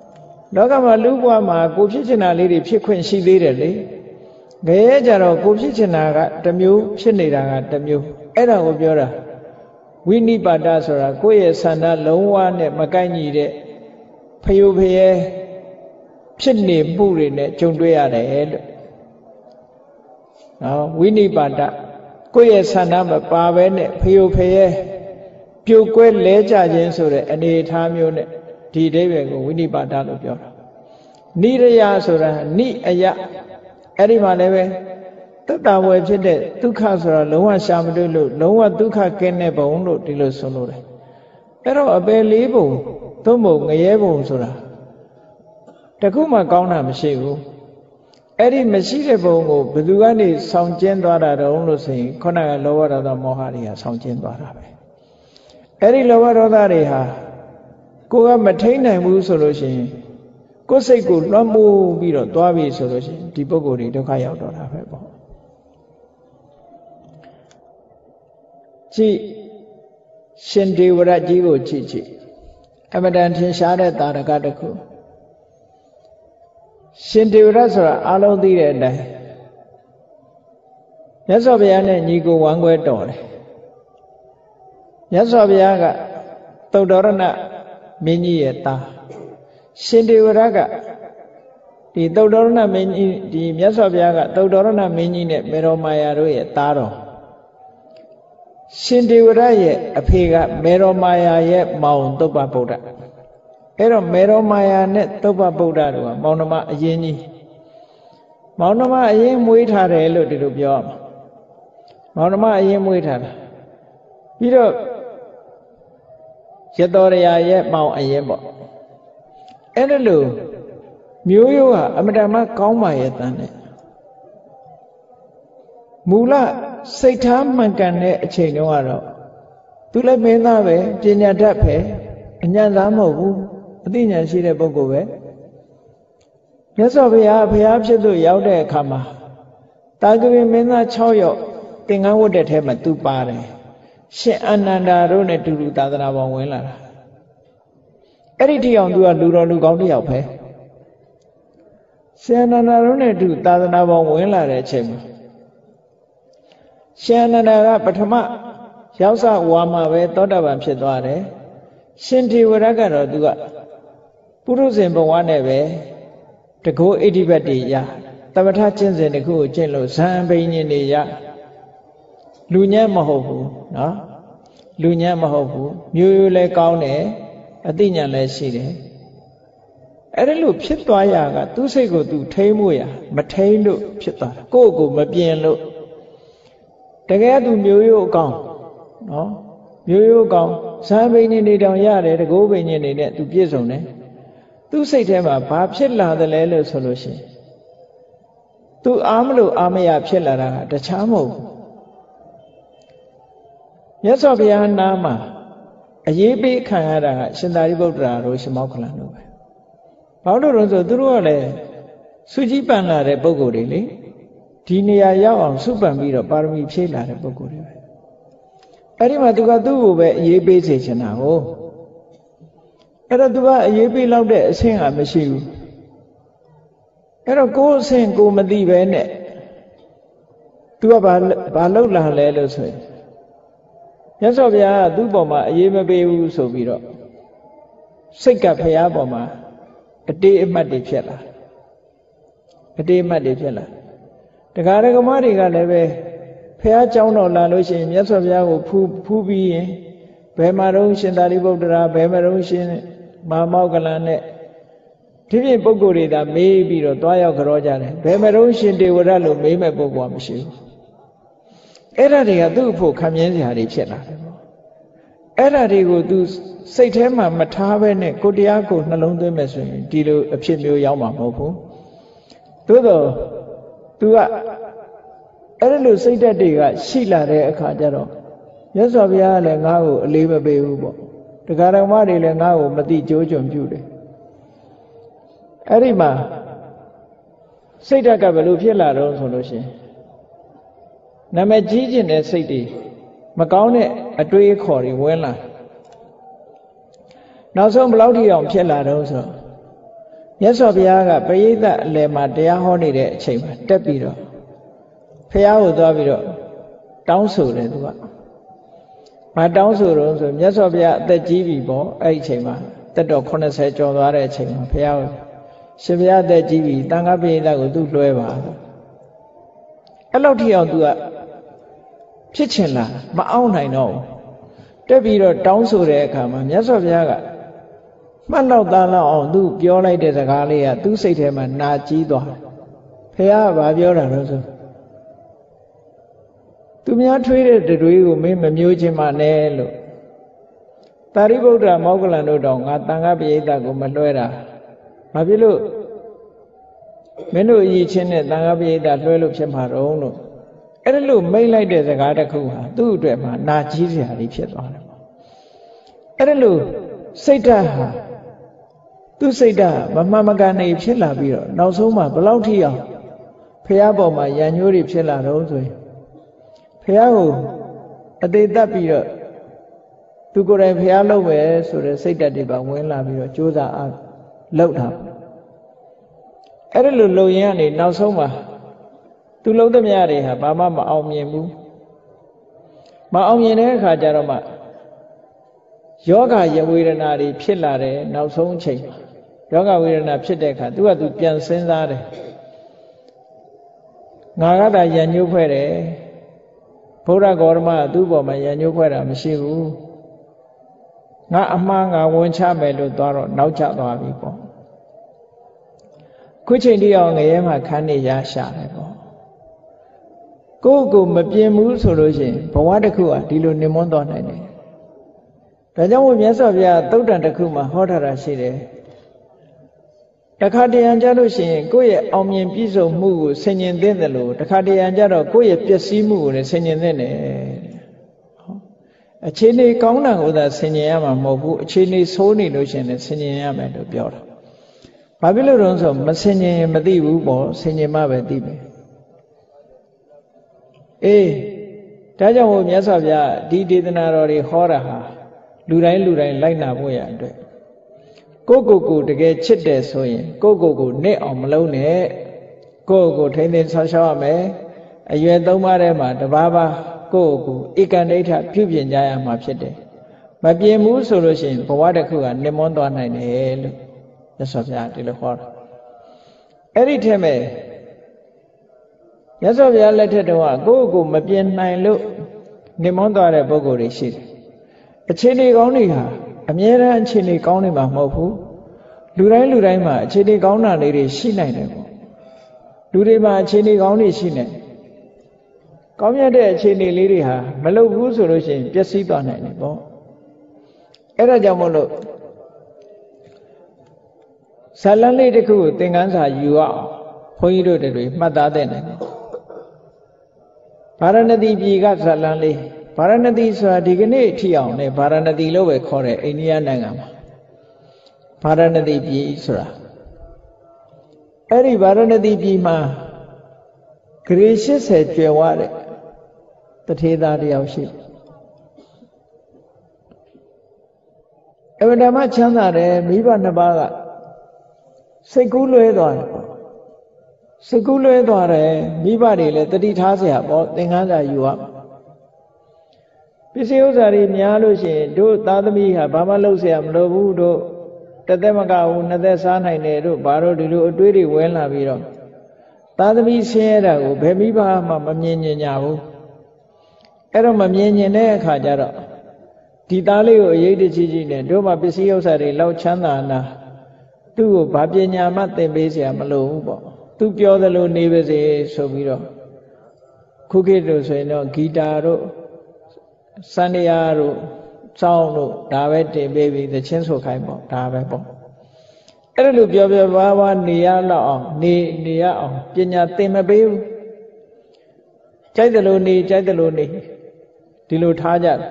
လောကမှာလူဘဝမှာကိုဖြစ်ချင်တာလေးတွေဖြစ်ခွင့်ရှိသေးတယ်လေငရဲကြတော့ကိုဖြစ်ချင်တာကတစ်မျိုးဖြစ်နေတာကတစ်မျိုးအဲ့ဒါကိုပြောတာဝိနိပါဒဆိုတာကိုယ့်ရဲ့ဆန္ဒလုံးဝနဲ့မကိုက်ညီတဲ့ဖယိုဖယဲဖြစ်နေမှုတွေနဲ့ကြုံတွေ့ရတယ်လို့နော်ဝိနိပါဒကိုယ့်ရဲ့ဆန္ဒမပါဘဲနဲ့ဖယိုဖယဲပြိုကွဲလဲကြခြင်းဆိုတဲ့အနေအထားမျိုးနဲ့ဒီအဓိပ္ပာယ်ကိုဝိနိပါဒလို့ပြောတာနိရယဆိုတာနိအယအဲ့ဒီမှာလည်းပဲတတဝယ်ဖြစ်တဲ့ဒုက္ခဆိုတာလုံးဝရှာမတွေ့လို့လုံးဝဒုက္ခကင်းတဲ့ဘုံလို့ဒီလိုဆိုလို့တယ်အဲ့တော့အပယ်လေးဘုံသုံးဘုံငရဲဘုံဆိုတာတခုမှကောင်းတာမရှိဘူးအဲ့ဒီမရှိတဲ့ဘုံကိုဘယ်သူကနေဆောင်ကျင်းသွားတာတုံးလို့ဆိုရင်ခုနကလောဘဒေါသမောဟတွေကဆောင်ကျင်းသွားတာပဲအဲ့ဒီလောဘဒေါသတွေဟာကိုကမထိန်နိုင်ဘူးဆိုလို့ရှိရင်ကိုယ်စိတ်ကိုလွှမ်းမိုးပြီးတော့သွားပြီဆိုလို့ရှိရင်ဒီပုဂ္ဂိုလ်တွေဒုက္ခရောက်တော့တာပဲပေါ့ကြည့်ရှင်ဒေဝရကြီးကိုကြည့်ကြည့်အမတန်ထင်ရှားတဲ့တာရကတစ်ခုရှင်ဒေဝရဆိုတာအလုံးသိတဲ့အတိုင်းမြတ်စွာဘုရားနဲ့ညီကိုဝမ်းခွဲတော်တယ်မြတ်စွာဘုရားကသုတ္တရဏမင်းကြီးရဲ့သားရှင်ဒေဝရကဒီသုတ္တရဏမင်းကြီးဒီမြတ်စွာဘုရားကသုတ္တရဏမင်းကြီးနဲ့မေရောမာယာတို့ရဲ့သားတော်ရှင်ဒေဝရရဲ့အဖေကမေရောမာယာရဲ့မောင်သုပ္ပဗုဒ္ဓအဲ့တော့မေရောမာယာနဲ့သုပ္ပဗုဒ္ဓတို့ကမောင်နှမအရင်ကြီးမောင်နှမအရင်မွေးထားတယ်လို့ဒီလိုပြောရမှာမောင်နှမအရင်မွေးထားတာပြီးတော့ရတောရရဲ့မောင်အရင်ပေါ့အဲ့ဒါလို့မျိုးရိုးဟာအမတန်မှကောင်းပါရဲ့တန်းနဲ့မူလစိတ်ထားမှန်ကန်တဲ့အချိန်တုန်းကတော့သူလည်းမင်းသားပဲပညာတတ်ပဲအဉာဏ်သားမဟုတ်ဘူးအသိဉာဏ်ရှိတဲ့ပုဂ္ဂိုလ်ပဲမြတ်စွာဘုရားဘုရားဖြစ်သူရောက်တဲ့အခါမှာတာကပိမင်းသား၆ယောက်သင်္ကန်းဝတ်တဲ့ထဲမှာသူပါတယ်ရှင်အာနန္ဒာတို့နဲ့တူတူသာသနာပေါင်းဝင်လာတာအဲ့ဒီတိအောင်သူကလူတော်လူကောင်းတစ်ယောက်ပဲရှင်အာနန္ဒာတို့နဲ့တူသာသနာပေါင်းဝင်လာတဲ့အချိန်မှာရှင်အာနန္ဒာကပထမရောက်စဝါမှာပဲသောတာပန်ဖြစ်သွားတယ်ရှင်ဒေဝရကတော့သူကပုရုဇဉ်ဘဝနဲ့ပဲတကောဣတိပတ်တွေရသမထကျင့်စဉ်တစ်ခုကိုကျင့်လို့ဇံဘိညာဉ်တွေရလူညံ့မဟုတ်ဘူးနော်လူညံ့မဟုတ်ဘူးမျိုးရိုးလည်းကောင်းတယ်အသိဉာဏ်လည်းရှိတယ်အဲ့ဒါလို့ဖြစ်သွားရကသူ့စိတ်ကိုသူထိမ့်ဖို့ရမထိမ့်လို့ဖြစ်သွားတာကိုယ့်ကိုမပြင်လို့တကယ်သူမျိုးရိုးအကောင်နော်မျိုးရိုးအကောင်ဇံဘိညာဉ်တွေတောင်ရတယ်တကောဘိညာဉ်တွေနဲ့သူပြည့်စုံတယ်သူ့စိတ်ထဲမှာဘာဖြစ်လာသလဲလို့ဆိုလို့ရှိရင်သူအားမလို့အားမရဖြစ်လာတာကတခြားမဟုတ်ဘူးမြတ်စွာဘုရားနာမှာအရေးပေးခံရတာကရှင်သာရိပုတ္တရာတို့ရှင်မောက္ခလန်တို့ပဲဘာလို့လဲဆိုသူတို့ကလည်းစုကြည်ပန်လာတဲ့ပုဂ္ဂိုလ်တွေလေဒီနေရာရောက်အောင်စုပန်ပြီးတော့ပါရမီဖြည့်လာတဲ့ပုဂ္ဂိုလ်တွေပဲအဲ့ဒီမှာသူကသူ့ကိုပဲအရေးပေးစေချင်တာကိုအဲ့တော့သူကအရေးပေးလောက်တဲ့အဆင့်ဟာမရှိဘူးအဲ့တော့ကိုယ်အဆင့်ကိုမသိပဲနဲ့သူကဘာဘာလောက်လာလဲလို့ဆိုရင်မြတ်စွာဘုရားကသူ့ပေါ်မှာအရေးမပေးဘူးဆိုပြီးတော့စိတ်ကဘုရားပေါ်မှာအတေးအမှတ်တွေဖြစ်လာအတေးအမှတ်တွေဖြစ်လာတရားဓမ္မတွေကလည်းပဲဘုရားကြောင်းတော်လာလို့ရှိရင်မြတ်စွာဘုရားကိုဖူးဖူးပြီးရင်ဘယ်မှာတော့ရှင်သာရိပုတ္တရာဘယ်မှာတော့ရှင်မဟာမောက္ခလန်နဲ့ဒီပြင်ပုဂ္ဂိုလ်တွေသာမေးပြီးတော့တွားရောက်ကြောကြတယ်ဘယ်မှာတော့ရှင်ဒေဝရလို့မေးမဲ့ပုဂ္ဂိုလ်ကမရှိဘူးအဲ့ဒါတွေကသူ့အဖို့ခံမြင်စရာတွေဖြစ်လာတယ်ပေါ့အဲ့ဒါတွေကိုသူစိတ်ထဲမှာမထားဘဲနဲ့ကိုတရားကိုနှလုံးသွင်းမဲ့ဆိုရင်ဒီလိုအဖြစ်မျိုးရောက်မှာမဟုတ်ဘူးသို့တော့သူကအဲ့လိုစိတ်ဓာတ်တွေကရှိလာတဲ့အခါကျတော့မြတ်စွာဘုရားကလည်းငါ့ကိုအလေးမပေးဘူးပေါ့တရားဓမ္မတွေလည်းငါ့ကိုမသိကြိုးကြုံပြုတယ်အဲ့ဒီမှာစိတ်ဓာတ်ကဘယ်လိုဖြစ်လာတော့ဆိုလို့ရှိရင်နာမည်ကြီးကျင်တဲ့စိတ်တွေမကောင်းတဲ့အတွေးအခေါ်တွေဝင်လာနောက်ဆုံးဘယ်လောက်ထိအောင်ဖြစ်လာတော့ဆိုမြတ်စွာဘုရားကပရိသတ်အလယ်မှာတရားဟောနေတဲ့အချိန်မှာတက်ပြီးတော့ဘုရားကိုသွားပြီးတော့တောင်းဆိုတယ်သူကမတောင်းဆိုတော့ဆိုမြတ်စွာဘုရားအသက်ကြီးပြီပေါ့အဲ့ဒီအချိန်မှာတက်တော့ခုနှစ်ဆယ်ကျော်သွားတဲ့အချိန်မှာဘုရားကိုရှင်ဘုရားအသက်ကြီးပြီတန်ခါပရိသတ်ကိုသူ့လွှဲပါအဲ့လောက်ထိအောင်သူကဖြစ်ချင်လာမအောင်နိုင်တော့ဘူးတက်ပြီးတော့တောင်းဆိုတဲ့အခါမှာမြတ်စွာဘုရားကမှတ်လောက်သားလောက်အောင်သူပြောလိုက်တဲ့စကားလေးကသူ့စိတ်ထဲမှာနာကျည်းသွားတယ်ဘုရားကဘာပြောတာလဲဆိုသူများထွေးတဲ့တွေးကိုမင်းမမျိုးချင်းမနဲ့လို့သာရိပုတ္တရာမောဂလန်တို့တောင်ငါတန်ခါပရိသတ်ကိုမလွှဲတာဘာဖြစ်လို့မင်းတို့အည်ချင်းနဲ့တန်ခါပရိသတ်လွှဲလို့ဖြစ်မှာတော့လို့အဲ့ဒါလို့မိတ်လိုက်တဲ့စကားတစ်ခုဟာသူ့အတွက်မှာနာကြီးစရာကြီးဖြစ်သွားတယ်ပေါ့အဲ့ဒါလို့စိတ်ဓာတ်ဟာသူ့စိတ်ဓာတ်မမှန်မကန်နေဖြစ်လာပြီးတော့နောက်ဆုံးမှာဘယ်လောက်ထိအောင်ဖះပေါ်မှာရံညိုးတွေဖြစ်လာတော့ဆိုရင်ဖះကိုအသေးသက်ပြီးတော့သူကိုယ်တိုင်ဖះလုပ်မယ်ဆိုတဲ့စိတ်ဓာတ်တွေပါဝင်လာပြီးတော့ကြိုးစားအားလုပ်တာအဲ့ဒါလိုလုပ်ရင်ကနေနောက်ဆုံးမှာသူလုံးသမျှတွေဟာဘာမှမအောင်မြင်ဘူးမအောင်မြင်တဲ့အခါကျတော့မှယောဂယဝေဒနာတွေဖြစ်လာတယ်နောက်ဆုံးအချိန်ယောဂဝေဒနာဖြစ်တဲ့အခါသူကသူပြန်စဉ်းစားတယ်ငါကသာယဉ်ညွတ်ဖွဲ့တယ်ဘုရားဂေါရမသူ့ဘောမှာယဉ်ညွတ်ဖွဲ့တာမရှိဘူးငါအမှားငါဝန်ချမယ်လို့သွားတော့နောက်ကျသွားပြီပေါ့ခုချိန်တိအောင်ငရဲမှာခန်းနေရရှာတယ်ပေါ့ကိုယ့်ကိုမပြင်းဘူးဆိုလို့ရှိရင်ဘဝတစ်ခုဟာဒီလိုနေမွန်းသွားနိုင်တယ်ဒါကြောင့်မို့မြတ်စွာဘုရားသုတ်တန်တစ်ခုမှာဟောထားတာရှိတယ်တခါတရံကြလို့ရှိရင်ကိုယ့်ရဲ့အောင်မြင်ပြည့်စုံမှုကိုဆင်ញင်သင့်တယ်လို့တခါတရံကြတော့ကိုယ့်ရဲ့ပျက်စီးမှုကိုလည်းဆင်ញင်သင့်တယ်အခြေအနေကောင်းတာကိုသာဆင်ញင်ရမှာမဟုတ်ဘူးအခြေအနေဆိုးနေလို့ရှိရင်လည်းဆင်ញင်ရမယ်လို့ပြောတာဘာဖြစ်လို့လဲဆိုမဆင်ញင်ရင်မသိဘူးပေါ့ဆင်ញင်မှပဲသိမယ်အေးဒါကြောင့်မို့မြတ်စွာဘုရားဒီဒေသနာတော်တွေဟောတာဟာလူတိုင်းလူတိုင်းလိုက်နာဖို့ရအတွက်ကိုကိုကိုတကယ်ချစ်တယ်ဆိုရင်ကိုကိုကိုနစ်အောင်မလုံးနဲ့ကိုကိုထိမ့်သိမ်းဆောက်ရှောက်ရမယ်အရွယ်သုံးပါးထဲမှာတပါးပါကိုကိုဧကန္ဒိဋ္ဌပြုပြင်ကြရမှာဖြစ်တယ်မပြင်းဘူးဆိုလို့ရှိရင်ဘဝတစ်ခုကနေမွန်းသွားနိုင်တယ်လို့မြတ်စွာဘုရားဒီလိုဟောတာအဲ့ဒီထဲမှာမြတ်စွာဘုရားလက်ထက်တုန်းကကိုယ့်ကိုမပြင်းနိုင်လို့နေမွန်းသွားတဲ့ပုဂ္ဂိုလ်တွေရှိတယ်အခြေအနေကောင်းတွေဟာအမြဲတမ်းအခြေအနေကောင်းနေမှာမဟုတ်ဘူးလူတိုင်းလူတိုင်းမှာအခြေအနေကောင်းတာလေးတွေရှိနိုင်တယ်ပေါ့လူတွေမှာအခြေအနေကောင်းတွေရှိနေကောင်းမြတ်တဲ့အခြေအနေလေးတွေဟာမလုပ်ဘူးဆိုလို့ရှိရင်ပျက်စီးသွားနိုင်တယ်ပေါ့အဲ့ဒါကြောင့်မို့လို့ဇာလန်းလေးတစ်ခုကိုသင်ခန်းစာယူအောင်ဘုန်းကြီးတို့တွေမှတ်သားတဲ့နိုင်တယ်ဗာရာဏသီပြည်ကဇာလန်းလေးဗာရာဏသီဆိုတာဒီကနေ့အထိအောင်နဲ့ဗာရာဏသီလို့ပဲခေါ်တယ်အိန္ဒိယနိုင်ငံမှာဗာရာဏသီပြည်ဆိုတာအဲ့ဒီဗာရာဏသီပြည်မှာဂရေရှစ်ဆယ်ကျွယ်ဝတဲ့တထေသားတယောက်ရှိအဝိဓမ္မချမ်းသာတယ်မိဘနှစ်ပါးကစိတ်ကူးလွဲသွားတယ်ပေါ့စိတ်ကူးလွဲသွားတယ်မိဘတွေလည်းတတိထားเสียပေါ့သင်္ကန်းစာယူရပစ္စည်းဥစ္စာတွေများလို့ရှိရင်တို့သားသမီးဟာဘာမှလုပ်เสียမလိုဘူးတို့တသက်မကဘူးနှစ်သက်စားနိုင်တယ်တို့ဘာလို့ဒီလိုအတွေးတွေဝင်လာပြီးတော့သားသမီးဆင်းရဲတာကိုဘယ်မိဘမှမမြင်ညင်ကြဘူးအဲ့တော့မမြင်ညင်တဲ့အခါကျတော့ဒီသားလေးကိုအရေးတကြီးကြီးနဲ့တို့မှပစ္စည်းဥစ္စာတွေလောက်ချမ်းသာနာသူ့ကိုဘာပညာမှသင်ပေးเสียမလိုဘူးပေါ့သူပြောသလိုနေပါစေဆိုပြီးတော့ခုခေတ်တို့ဆိုရင်တော့ဂီတာတို့စန္ဒယာတို့စောင်းတို့ဒါပဲတင်ပေးပြီးသချင်းဆိုခိုင်းပေါ့ဒါပဲပေါ့အဲ့ဒါလိုပြောပြောပါပါနေရတော့အောင်နေနေရအောင်ပညာသင်မပေးဘူးကြိုက်တယ်လို့နေကြိုက်တယ်လို့နေဒီလိုထားကြတယ်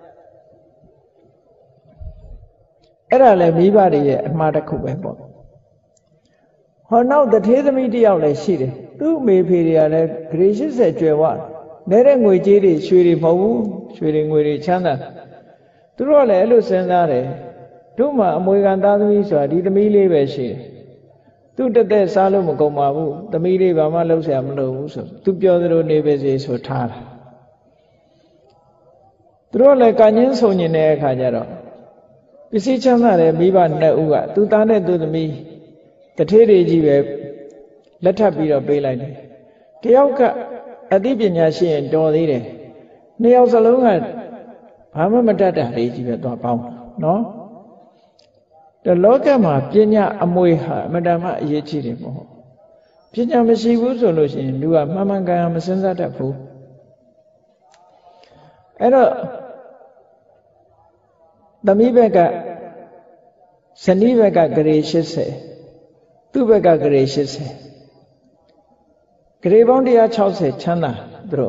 အဲ့ဒါလည်းမိဘတွေရဲ့အမှားတစ်ခုပဲပေါ့ဟောနောက်တထေးသမီးတယောက်လည်းရှိတယ်သူ့မေဖေတွေကလည်းဂရေရှစ်ဆယ်ကျွယ်ဝနေတဲ့ငွေကြေးတွေရွှေတွေမဟုတ်ဘူးရွှေတွေငွေတွေချမ်းသာသူတို့ကလည်းအဲ့လိုစဉ်းစားတယ်တို့မှအမွေခံသားသမီးဆိုတာဒီသမီးလေးပဲရှိတယ် tu tết tết xa lúc mà công mà vũ tâm ý đi bà mà lâu xẻ mà lâu vũ tuပြောrồi nề về gì số thà rồi lại cá nhân số nhìn này khá giờ đó cái gì chẳng là để bị bạn nợ uga tu ta này tu tâm ý tất thế đi gì về lát tháp bị rồi bị lại đi cái áo cả ở đây bên nhà xin cho đi đấy nếu áo sao lúc này bà mà mất ra đi gì về tòa bao nó rồi lúc cái mà bên nhà amui ha mà đam mà gì chỉ đấy mà bên nhà mình xí vũ rồi lúc xin đua mà mang cái mà sinh ra đẹp phù ấy đó tâm ý về cả sinh ý về cả cái gì sẽ tu về cả cái gì sẽ cái bao nhiêu cháu sẽ chán à, rồi.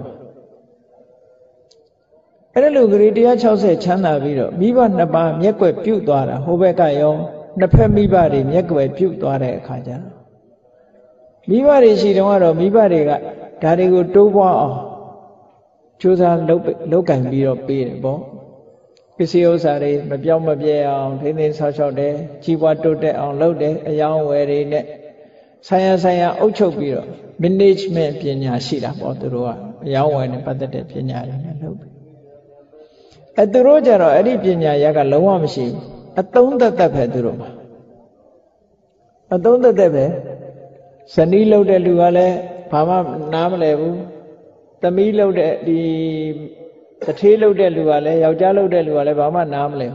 Cái lúc cái đi cháu sẽ chán à bây giờ, mi ba nạp ba miết quay phiêu toa ra, hồ bê cái yo, nạp phê mi ba đi miết quay phiêu toa ra khá giờ. Mi ba đi xí đâu rồi, mi ba đi cái, cái đi cái trâu bò, chú sa lâu lâu cảnh bây giờ bây giờ bò, cái xí ô sa đi, mà béo mà béo, thế nên sao sao đấy, chỉ qua trâu đấy, ông lâu đấy, ông về đi đấy, sai sai ốc chốc bây giờ. Management bên nhà sĩ đã bảo tôi rồi, giáo hội này bắt đầu bên nhà này lâu. Ở tôi rồi giờ rồi, ở đây bên nhà nhà cái lâu mà sĩ, ở東德tập hệ tôi rồi mà, ở東德tập hệ, sinh ý lâu để lưu lại, bà mà nam lại bu, tâm ý lâu để đi, tất thế lâu để lưu lại, giáo gia lâu để lưu lại, bà mà nam lại.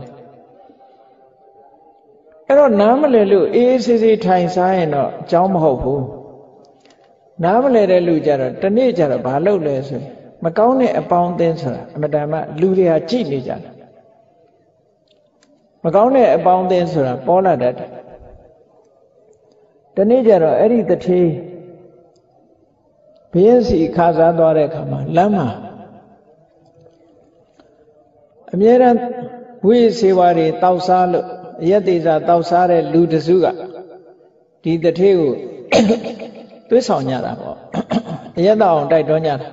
Ở đó nam lại lưu, A C C thay sai nó, cháu mà học bu. Nam lại để lưu cho rồi, tên này cho rồi, bà lâu lại rồi, mà câu này ở bao tên rồi, mà đàm mà lưu đi à chỉ này cho rồi, mà câu này ở bao tên rồi, bỏ là đấy, tên này cho rồi, ở đây tất thì, bây giờ sĩ khá giá đó đấy khá mà, làm mà, bây giờ quý sĩ hòa đi tàu xa lộ, yết đi ra tàu xa đấy lưu được suga, đi tất thì của tôi sao nhà đó, giờ đó đại đó nhà,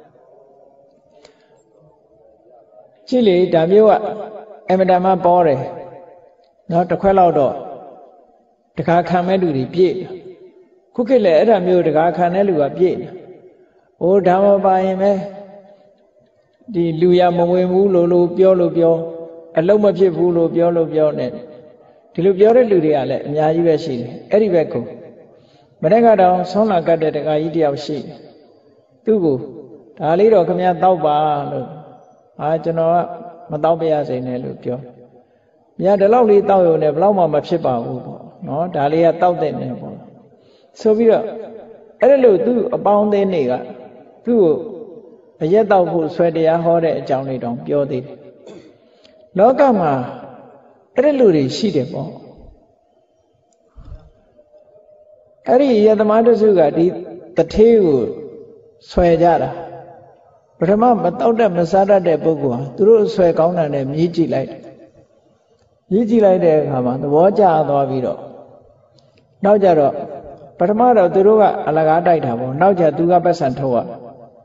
chỉ là đam yêu à, em đam mà bỏ rồi, nó được khoai lao đó, được cả khám ấy đủ đi bịa, cứ cái lẽ đam yêu được cả khám ấy đủ bịa, ô đam mà ba em ấy, đi lưu ya mông em u lô lô béo lô béo, anh lâu mà bịa u lô béo lô béo này, thì lô béo đấy lưu đi à lẽ, nhà gì vậy xí, ấy đi vậy cô. Mà đây cái đó xong là cái đấy cái ý điều gì, tu bù, à lý đó cái nhà tàu ba rồi, à cho nó mà tàu bây giờ gì này được chưa? Nhà để lâu đi tàu rồi này lâu mà mà xếp bảo nó đã lý tàu tên này, so bây giờ, cái lúc tu bao tên này cả, tu bây giờ tàu phụ xoay đi à họ để cháu này đóng biểu đi, nó cái mà cái lúc này xí đẹp không? Cái gì vậy? Tao nói cho sư cả đi tất thế của xoay ra đó, bởi mà bắt đầu để mà sát ra để bố của, tôi rồi xoay câu này để nhí chỉ lại, nhí chỉ lại để hả mà, tôi bỏ cha tôi bị đó, nào giờ đó, bởi mà đó tôi rồi cả là cái đại thảo, nào giờ tôi cái bát sản thô à,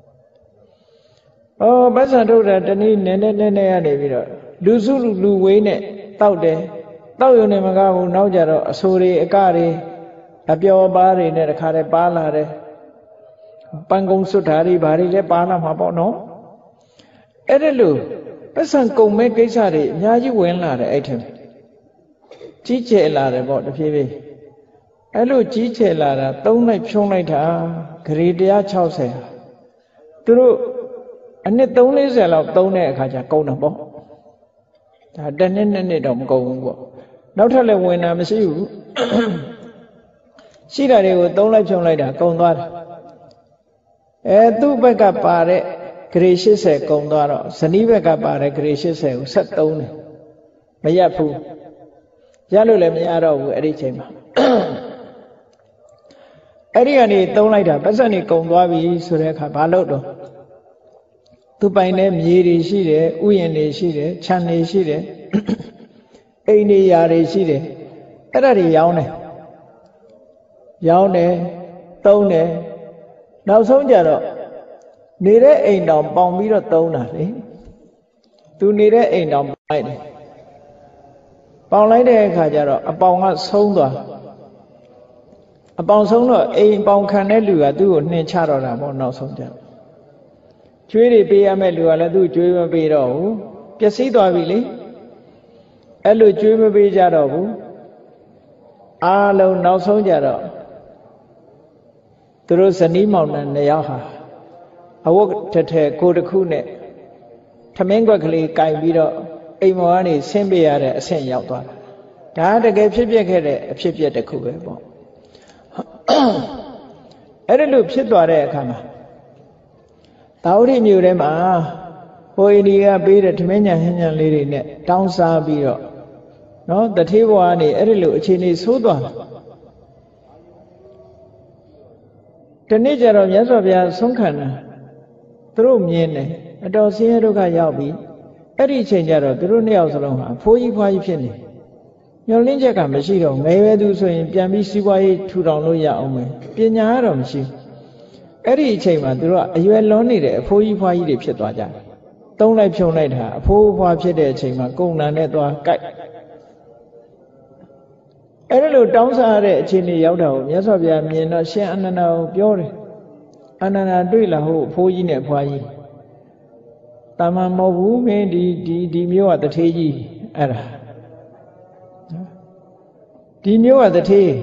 oh bát sản thô là tên này nè nè nè nè này bị đó, lưu su lưu quế này, tao đấy, tao yêu này mà cái nào giờ đó, số đi cái đi à biểu ba đi này khá là ba là đấy, ban công suốt hari ba đi lấy ba là mà bảo nó, ấy đấy luôn, bây giờ công mấy cái sao đấy, nhà gì quen là đấy item, chỉ chế là đấy bảo được phía bên, ấy luôn chỉ chế là là tông này phong này thà, cái gì á cháu sẽ, từ lúc anh ấy tông này sẽ là tông này khá là câu nào bảo, à đền nên nên đồng câu bảo, đâu thay là quen làm gì vậy? Chỉ là điều tông lại trong lại đã công đoan, tu bê cả bà đấy, cái gì sẽ công đoan đó, sinh ý bê cả bà đấy, cái gì sẽ sát tông này, mấy giờ phu, giờ lúc này mấy giờ đâu ở đây chơi mà, ở đây anh ấy tông lại đã, bây giờ anh công đoan vì số này khá ba lâu rồi, tu bài này mì đi xí đấy, uyen đi xí đấy, chan đi xí đấy, ai đi nhà đi xí đấy, cái đó thì giàu này. Giáo này, tâu này, nào sống giờ đó, nề đấy anh đồng bông biết là tâu nào đấy, tu nề đấy anh đồng lại đấy, bông lấy đấy khá giờ đó, bông á sống rồi, အပေါင်းဆုံးတော့အိမ်ပေါင်းခံတဲ့လူကသူ့ကိုနှင်ချတော့တာပေါ့နောက်ဆုံးကျကျွေးတွေပေးရမယ့်လူကလည်းသူ့ကျွေးမပေးတော့ဘူးပျက်စီးသွားပြီလေအဲ့လိုကျွေးမပေးကြတော့ဘူးအားလုံးနောက်ဆုံးကြတော့သူတို့ဇနီးမောင်နှံနှစ်ယောက်ဟာအဝတ်တစ်ထည်ကိုယ်တစ်ခုနဲ့ထမင်းခွက်ကလေးကင်ပြီးတော့အိမ်မော်ကနေဆင်းပေးရတဲ့အဆင့်ရောက်သွားတာဒါတကယ်ဖြစ်ပျက်ခဲ့တဲ့အဖြစ်ပျက်တစ်ခုပဲပေါ့အဲ့ဒါလို့ဖြစ်သွားတဲ့အခါမှာတာဝတိမြို့ထဲမှာဟိုအိန္ဒိကပေးတဲ့ထမင်းညံဟင်းညံလေးတွေနဲ့တောင်းစားပြီးတော့နော်တထေးဘဝကနေအဲ့ဒါလို့အခြေအနေဆိုးသွားတနေ့ကျတော့မြတ်စွာဘုရားဆုံးခံတာသူတို့မြင်တယ်အတော်ဆင်းရဲဒုက္ခရောက်ပြီအဲ့ဒီအချိန်ကျတော့သူတို့နှစ်ယောက်စလုံးဟာဖိုးကြီးဖွားကြီးဖြစ်နေမျောလင်းချက်ကမရှိတော့ငယ်ရွယ်သူဆိုရင်ပြန်ပြီးစီးပွားရေးထူထောင်လို့ရအောင်မယ်ပညာကတော့မရှိဘူးအဲ့ဒီအချိန်မှာသူတို့ကအရွယ်လွန်နေတဲ့အဖိုးကြီးဖွားကြီးတွေဖြစ်သွားကြတယ်တုံးလိုက်ဖြုံလိုက်တာအဖိုးဖွားဖြစ်တဲ့အချိန်မှာကုန်နံနဲ့သွားကြိုက်အဲ့ဒါလို့တောင်းစားရတဲ့အခြေအနေရောက်တာကိုမြတ်စွာဘုရားမြင်တော့ရှင်အနန္ဒာကိုပြောတယ်အနန္ဒာတွေ့လာဟုတ်အဖိုးကြီးနဲ့ဖွားကြီးတာမန်မဟုတ်ဘူးမင်းဒီဒီဒီမျိုးကတထေးကြီးအဲ့ဒါဒီမျိုးကတထေး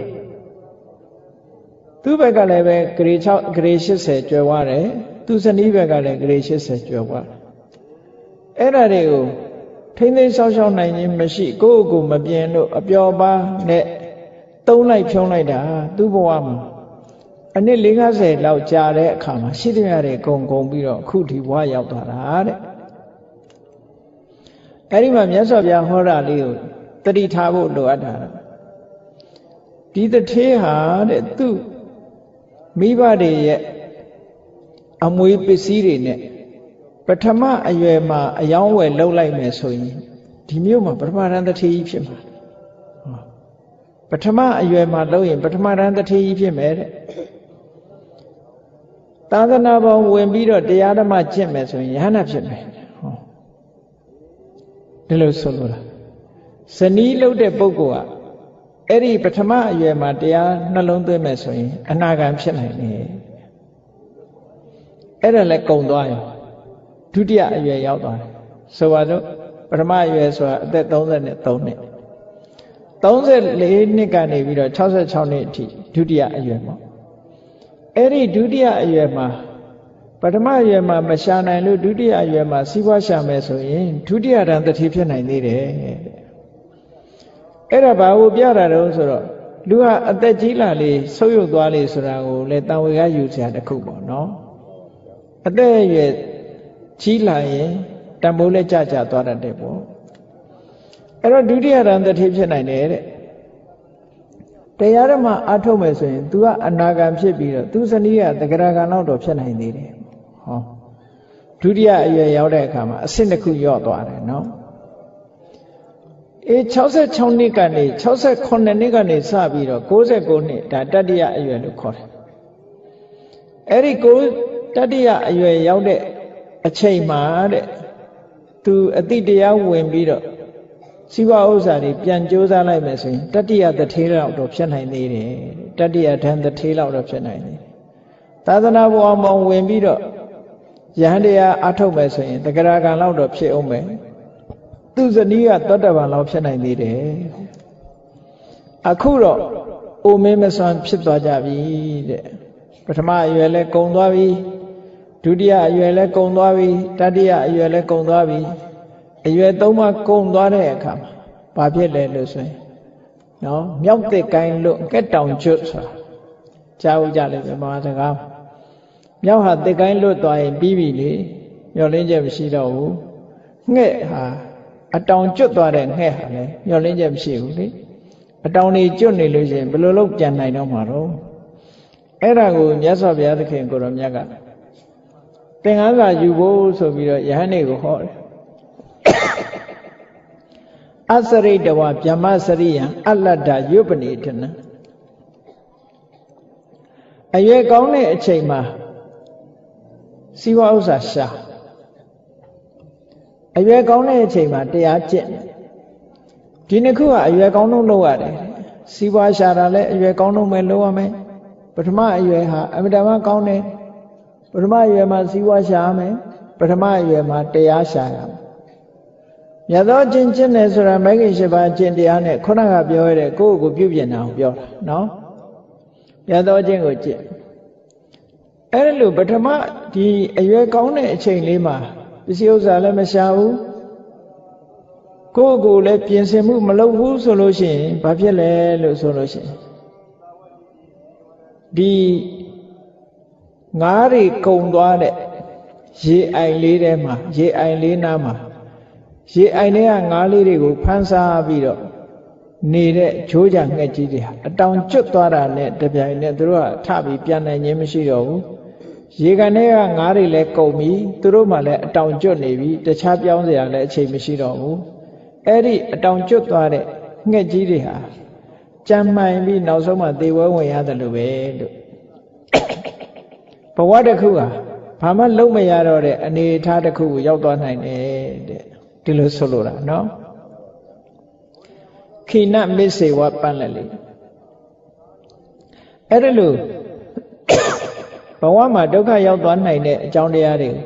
သူ့ဘက်ကလည်းပဲဂရေ၆ဂရေ၈၀ကျွယ်ဝတယ်သူဇနီးဘက်ကလည်းဂရေ၈၀ကျွယ်ဝတယ်အဲ့ဒါတွေကိုထိမ့်သိမ်းဆောက်ရှောက်နိုင်ခြင်းမရှိကိုယ့်ကိုယ်မပြင်းလို့အပျော်ပါနဲ့တုံးလိုက်ဖြုံးလိုက်တာသူ့ဘဝမှာအနည်း၄၅၀လောက်ကြာတဲ့အခါမှာရှိသမျှတွေအကုန်ကုန်ပြီးတော့အခုဒီဘဝရောက်သွားတာတဲ့အဲ့ဒီမှာမြတ်စွာဘုရားဟောတာလေးကိုတတိထားဖို့လိုအပ်တာဒီတထေးဟာတဲ့သူ့မိဘတွေရဲ့အမွေပစ္စည်းတွေနဲ့ပထမအရွယ်မှာအယောင်းဝယ်လှုပ်လိုက်မယ်ဆိုရင်ဒီမျိုးမှာပထမရန်တထေးကြီးဖြစ်မှာပထမအရွယ်မှာလှုပ်ရင်ပထမရန်တထေးကြီးဖြစ်မယ်တဲ့သာသနာပေါင်းဝင်ပြီးတော့တရားဓမ္မကျင့်မယ်ဆိုရင်ယဟန္တာဖြစ်မယ်ဟောဒီလိုဆိုလို့လားဇနီးလှုပ်တဲ့ပုဂ္ဂိုလ်ကအဲ့ဒီပထမအရွယ်မှာတရားနှလုံးသွင်းမယ်ဆိုရင်အနာဂံဖြစ်နိုင်တယ်အဲ့ဒါလည်းကုံသွားရောဒုတိယအရွယ်ရောက်သွားတယ်ဆိုပါတော့ပထမအရွယ်ဆိုတာအသက်၃၃နှစ်၃နှစ်၃၄နှစ်ကနေပြီးတော့၆၆နှစ်အထိဒုတိယအရွယ်ပေါ့အဲ့ဒီဒုတိယအရွယ်မှာပထမအရွယ်မှာမရှာနိုင်လို့ဒုတိယအရွယ်မှာစီးပွားရှာမယ်ဆိုရင်ဒုတိယတန်တတိဖြစ်နိုင်သေးတယ်အဲ့ဒါဘာကိုပြတာတုံးဆိုတော့လူဟာအသက်ကြီးလာလေဆုပ်ယုပ်သွားလေဆိုတာကိုလည်းတန်ဝေကယူစရာတစ်ခုပေါ့နော်အသက်အရွယ်ကြီးလာရင်တန်ဖိုးလည်းကြကြသွားတတ်တယ်ပေါ့အဲ့တော့ဒုတိယတန်တတိဖြစ်နိုင်တယ်တဲ့တရားဓမ္မအားထုတ်မယ်ဆိုရင် तू ကအနာဂံဖြစ်ပြီးတော့သူဇနီးကတဂရဂံလောက်တော့ဖြစ်နိုင်သေးတယ်ဟောဒုတိယအရွယ်ရောက်တဲ့အခါမှာအဆင့်တစ်ခုညော့သွားတယ်နော်အေး၆၆နှစ်ကနေ၆၈နှစ်ကနေစပြီးတော့၉၉နှစ်ဒါတတိယအရွယ်လို့ခေါ်တယ်အဲ့ဒီကိုတတိယအရွယ်ရောက်တဲ့အချိန်မှာတဲ့ तू အတိတရားဝင်ပြီးတော့စီးပွားဥစ္စာတွေပြန်ကြိုးစားလိုက်မယ်ဆိုရင်တတိယတထေးလောက်တော့ဖြစ်နိုင်သေးတယ်တတိယဓာန်တထေးလောက်တော့ဖြစ်နိုင်တယ်သာသနာ့ဘဝမှာဝင်ပြီးတော့ယဟန်တရားအထုတ်မယ်ဆိုရင်တဂရဂံလောက်တော့ဖြစ်အောင်မယ်သူဇနီးကသောတပန်လောက်ဖြစ်နိုင်သေးတယ်အခုတော့အိုမင်းမစွမ်းဖြစ်သွားကြပြီတဲ့ပထမအရွယ်လဲကုံသွားပြီဒုတိယအရွယ်လဲကုံသွားပြီတတိယအရွယ်လဲကုံသွားပြီအရွယ်သုံးပါးကုံသွားတဲ့အခါမှာဘာဖြစ်လဲလို့ဆိုရင်နော်မြောက်တဲ့ကိုင်းလို့ကက်တောင်ကျွတ်ဆိုတာကြားဦးကြလိမ့်မယ်ဘာစကားမြောက်ဟာတစ်ကိုင်းလွတ်သွားရင်ပြီးပြီလေမျောလင်းချက်မရှိတော့ဘူးငှက်ဟာအတောင်ကျွတ်သွားတဲ့ငှက်ဟာလည်းမျောလင်းချက်မရှိဘူးလေအတောင်တွေကျွတ်နေလို့ရှိရင်ဘယ်လိုလုပ်ပြန်နိုင်တော့မှာတော့အဲ့ဒါကိုမြတ်စွာဘုရားသခင်ကိုရောမြတ်ကသင်္ကန်းစာယူဖို့ဆိုပြီးတော့ယဟန်တွေကိုဟောတယ်အစရိတဝဗျမစရိယံအလတ္တယုပနိတနအရွယ်ကောင်းတဲ့အချိန်မှာစီဝါဥစ္စာရှာအရွယ်ကောင်းတဲ့အချိန်မှာတရားကျင့်ဒီနှစ်ခုကအရွယ်ကောင်းဆုံးလုပ်ရတယ်စီဝါရှာတာလည်းအရွယ်ကောင်းဆုံးပဲလုပ်ရမယ်ပထမအရွယ်ဟာအမြဲတမ်းကောင်းတယ်ပထမအရွယ်မှာစီးပွားရှာမယ်ပထမအရွယ်မှာတရားရှာရမယ်မြတ်သောကျင့်ကျင့်တယ်ဆိုတာမဂ္ဂင်၈ပါးကျင့်တရားနဲ့ခုနကပြောရတဲ့ကိုယ့်ကိုပြုပြင်တာကိုပြောတာနော်မြတ်သောကျင့်ကိုကျင့်အဲ့ဒါလို့ပထမဒီအရွယ်ကောင်းတဲ့အချိန်လေးမှာပစ္စည်းဥစ္စာလည်းမရှာဘူးကိုယ့်ကိုယ်လည်းပြင်ဆင်မှုမလုပ်ဘူးဆိုလို့ရှိရင်ဘာဖြစ်လဲလို့ဆိုလို့ရှိရင်ဒီငါးတွေကုံသွားတဲ့ရေအိုင်လေးထဲမှာရေအိုင်လေးနားမှာရေအိုင်ထဲကငါးလေးတွေကိုဖမ်းစားပြီးတော့နေတဲ့ဂျိုးကြငှက်ကြီးတွေဟာအတောင်ကျွတ်သွားတာနဲ့တပြိုင်နက်သူတို့ကထပြီးပြန်နိုင်ခြင်းမရှိတော့ဘူးရေကန်ထဲကငါးတွေလည်းကုန်ပြီသူတို့မှလည်းအတောင်ကျွတ်နေပြီတခြားပြောင်းစရာလည်းအချိန်မရှိတော့ဘူးအဲ့ဒီအတောင်ကျွတ်သွားတဲ့ငှက်ကြီးတွေဟာကြမ်းမှန်ပြီးနောက်ဆုံးမှသေဝဲဝင်ရတယ်လို့ပဲလို့ဘဝတစ်ခုဟာဘာမှလုံးမရတော့တဲ့အနေအထားတစ်ခုကိုရောက်သွားနိုင်တယ်တဲ့ဒီလိုဆိုလိုတာနော်ခိနမစ္စေဝပန့်လက်လေအဲ့ဒါလို့ဘဝမှာဒုက္ခရောက်သွားနိုင်တဲ့အကြောင်းတရားတွေ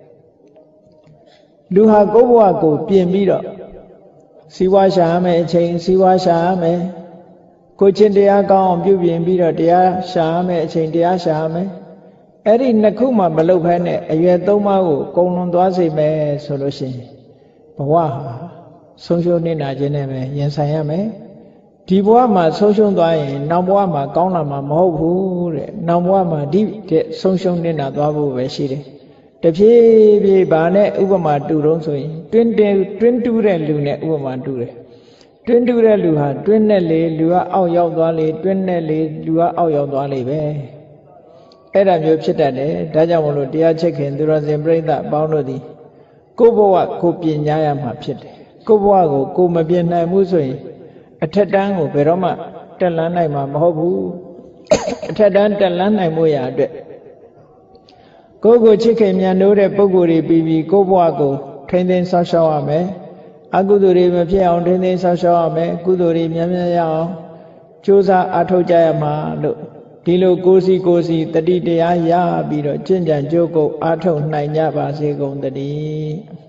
လူဟာကိုယ့်ဘဝကိုပြင်ပြီးတော့စီဝါရှာရမယ်အချိန်စီဝါရှာရမယ်ကိုချင်းတရားကောင်းအောင်ပြုပြင်ပြီးတော့တရားရှာရမယ်အချိန်တရားရှာရမယ်အဲ့ဒီနှစ်ခုမှမလုပ်ဘဲနဲ့အရွယ်သုံးပါးကိုကုံလွန်သွားစေမယ်ဆိုလို့ရှိရင်ဘဝဟာဆုံးရှုံးနေတာခြင်းနဲ့ပဲရင်ဆိုင်ရမယ်ဒီဘဝမှာဆုံးရှုံးသွားရင်နောက်ဘဝမှာကောင်းလာမှာမဟုတ်ဘူးတဲ့နောက်ဘဝမှာဒီတဲ့ဆုံးရှုံးနေတာသွားဖို့ပဲရှိတယ်တဖြည်းဖြည်းဗာနဲ့ဥပမာတူတော့ဆိုရင်တွင်းတွင်းတွင်းတူးတဲ့လူနဲ့ဥပမာတူတယ်တွင်းတူးတဲ့လူဟာတွင်းနဲ့လေလူကအောက်ရောက်သွားလေတွင်းနဲ့လေလူကအောက်ရောက်သွားလေပဲအဲ့ဒါမျိုးဖြစ်တတ်တယ်ဒါကြောင့်မလို့တရားချက်ခင်သူတော်စင်ပြိဿအပေါင်းတို့သည်ကိုယ့်ဘဝကိုပြင်ညာရမှာဖြစ်တယ်ကိုယ့်ဘဝကိုကိုမပြင်နိုင်ဘူးဆိုရင်အထက်တန်းကိုဘယ်တော့မှတက်လန်းနိုင်မှာမဟုတ်ဘူးအထက်တန်းတက်လန်းနိုင်မှုရာအတွက်ကိုယ့်ကိုချစ်ခင်မြတ်နိုးတဲ့ပုဂ္ဂိုလ်တွေပြီးပြီးကိုယ့်ဘဝကိုထိန်းသိမ်းဆောက်ရှောက်ရမယ်အကုသိုလ်တွေမဖြစ်အောင်ထိန်းသိမ်းဆောက်ရှောက်ရမယ်ကုသိုလ်တွေများများရအောင်ကြိုးစားအားထုတ်ကြရမှာလို့ဒီလိုကိုယ်စီကိုယ်စီတတိတရားရပြီးတော့ကျင့်ကြံကြိုးကုပ်အားထုတ်နိုင်ကြပါစေကုန်သတည်း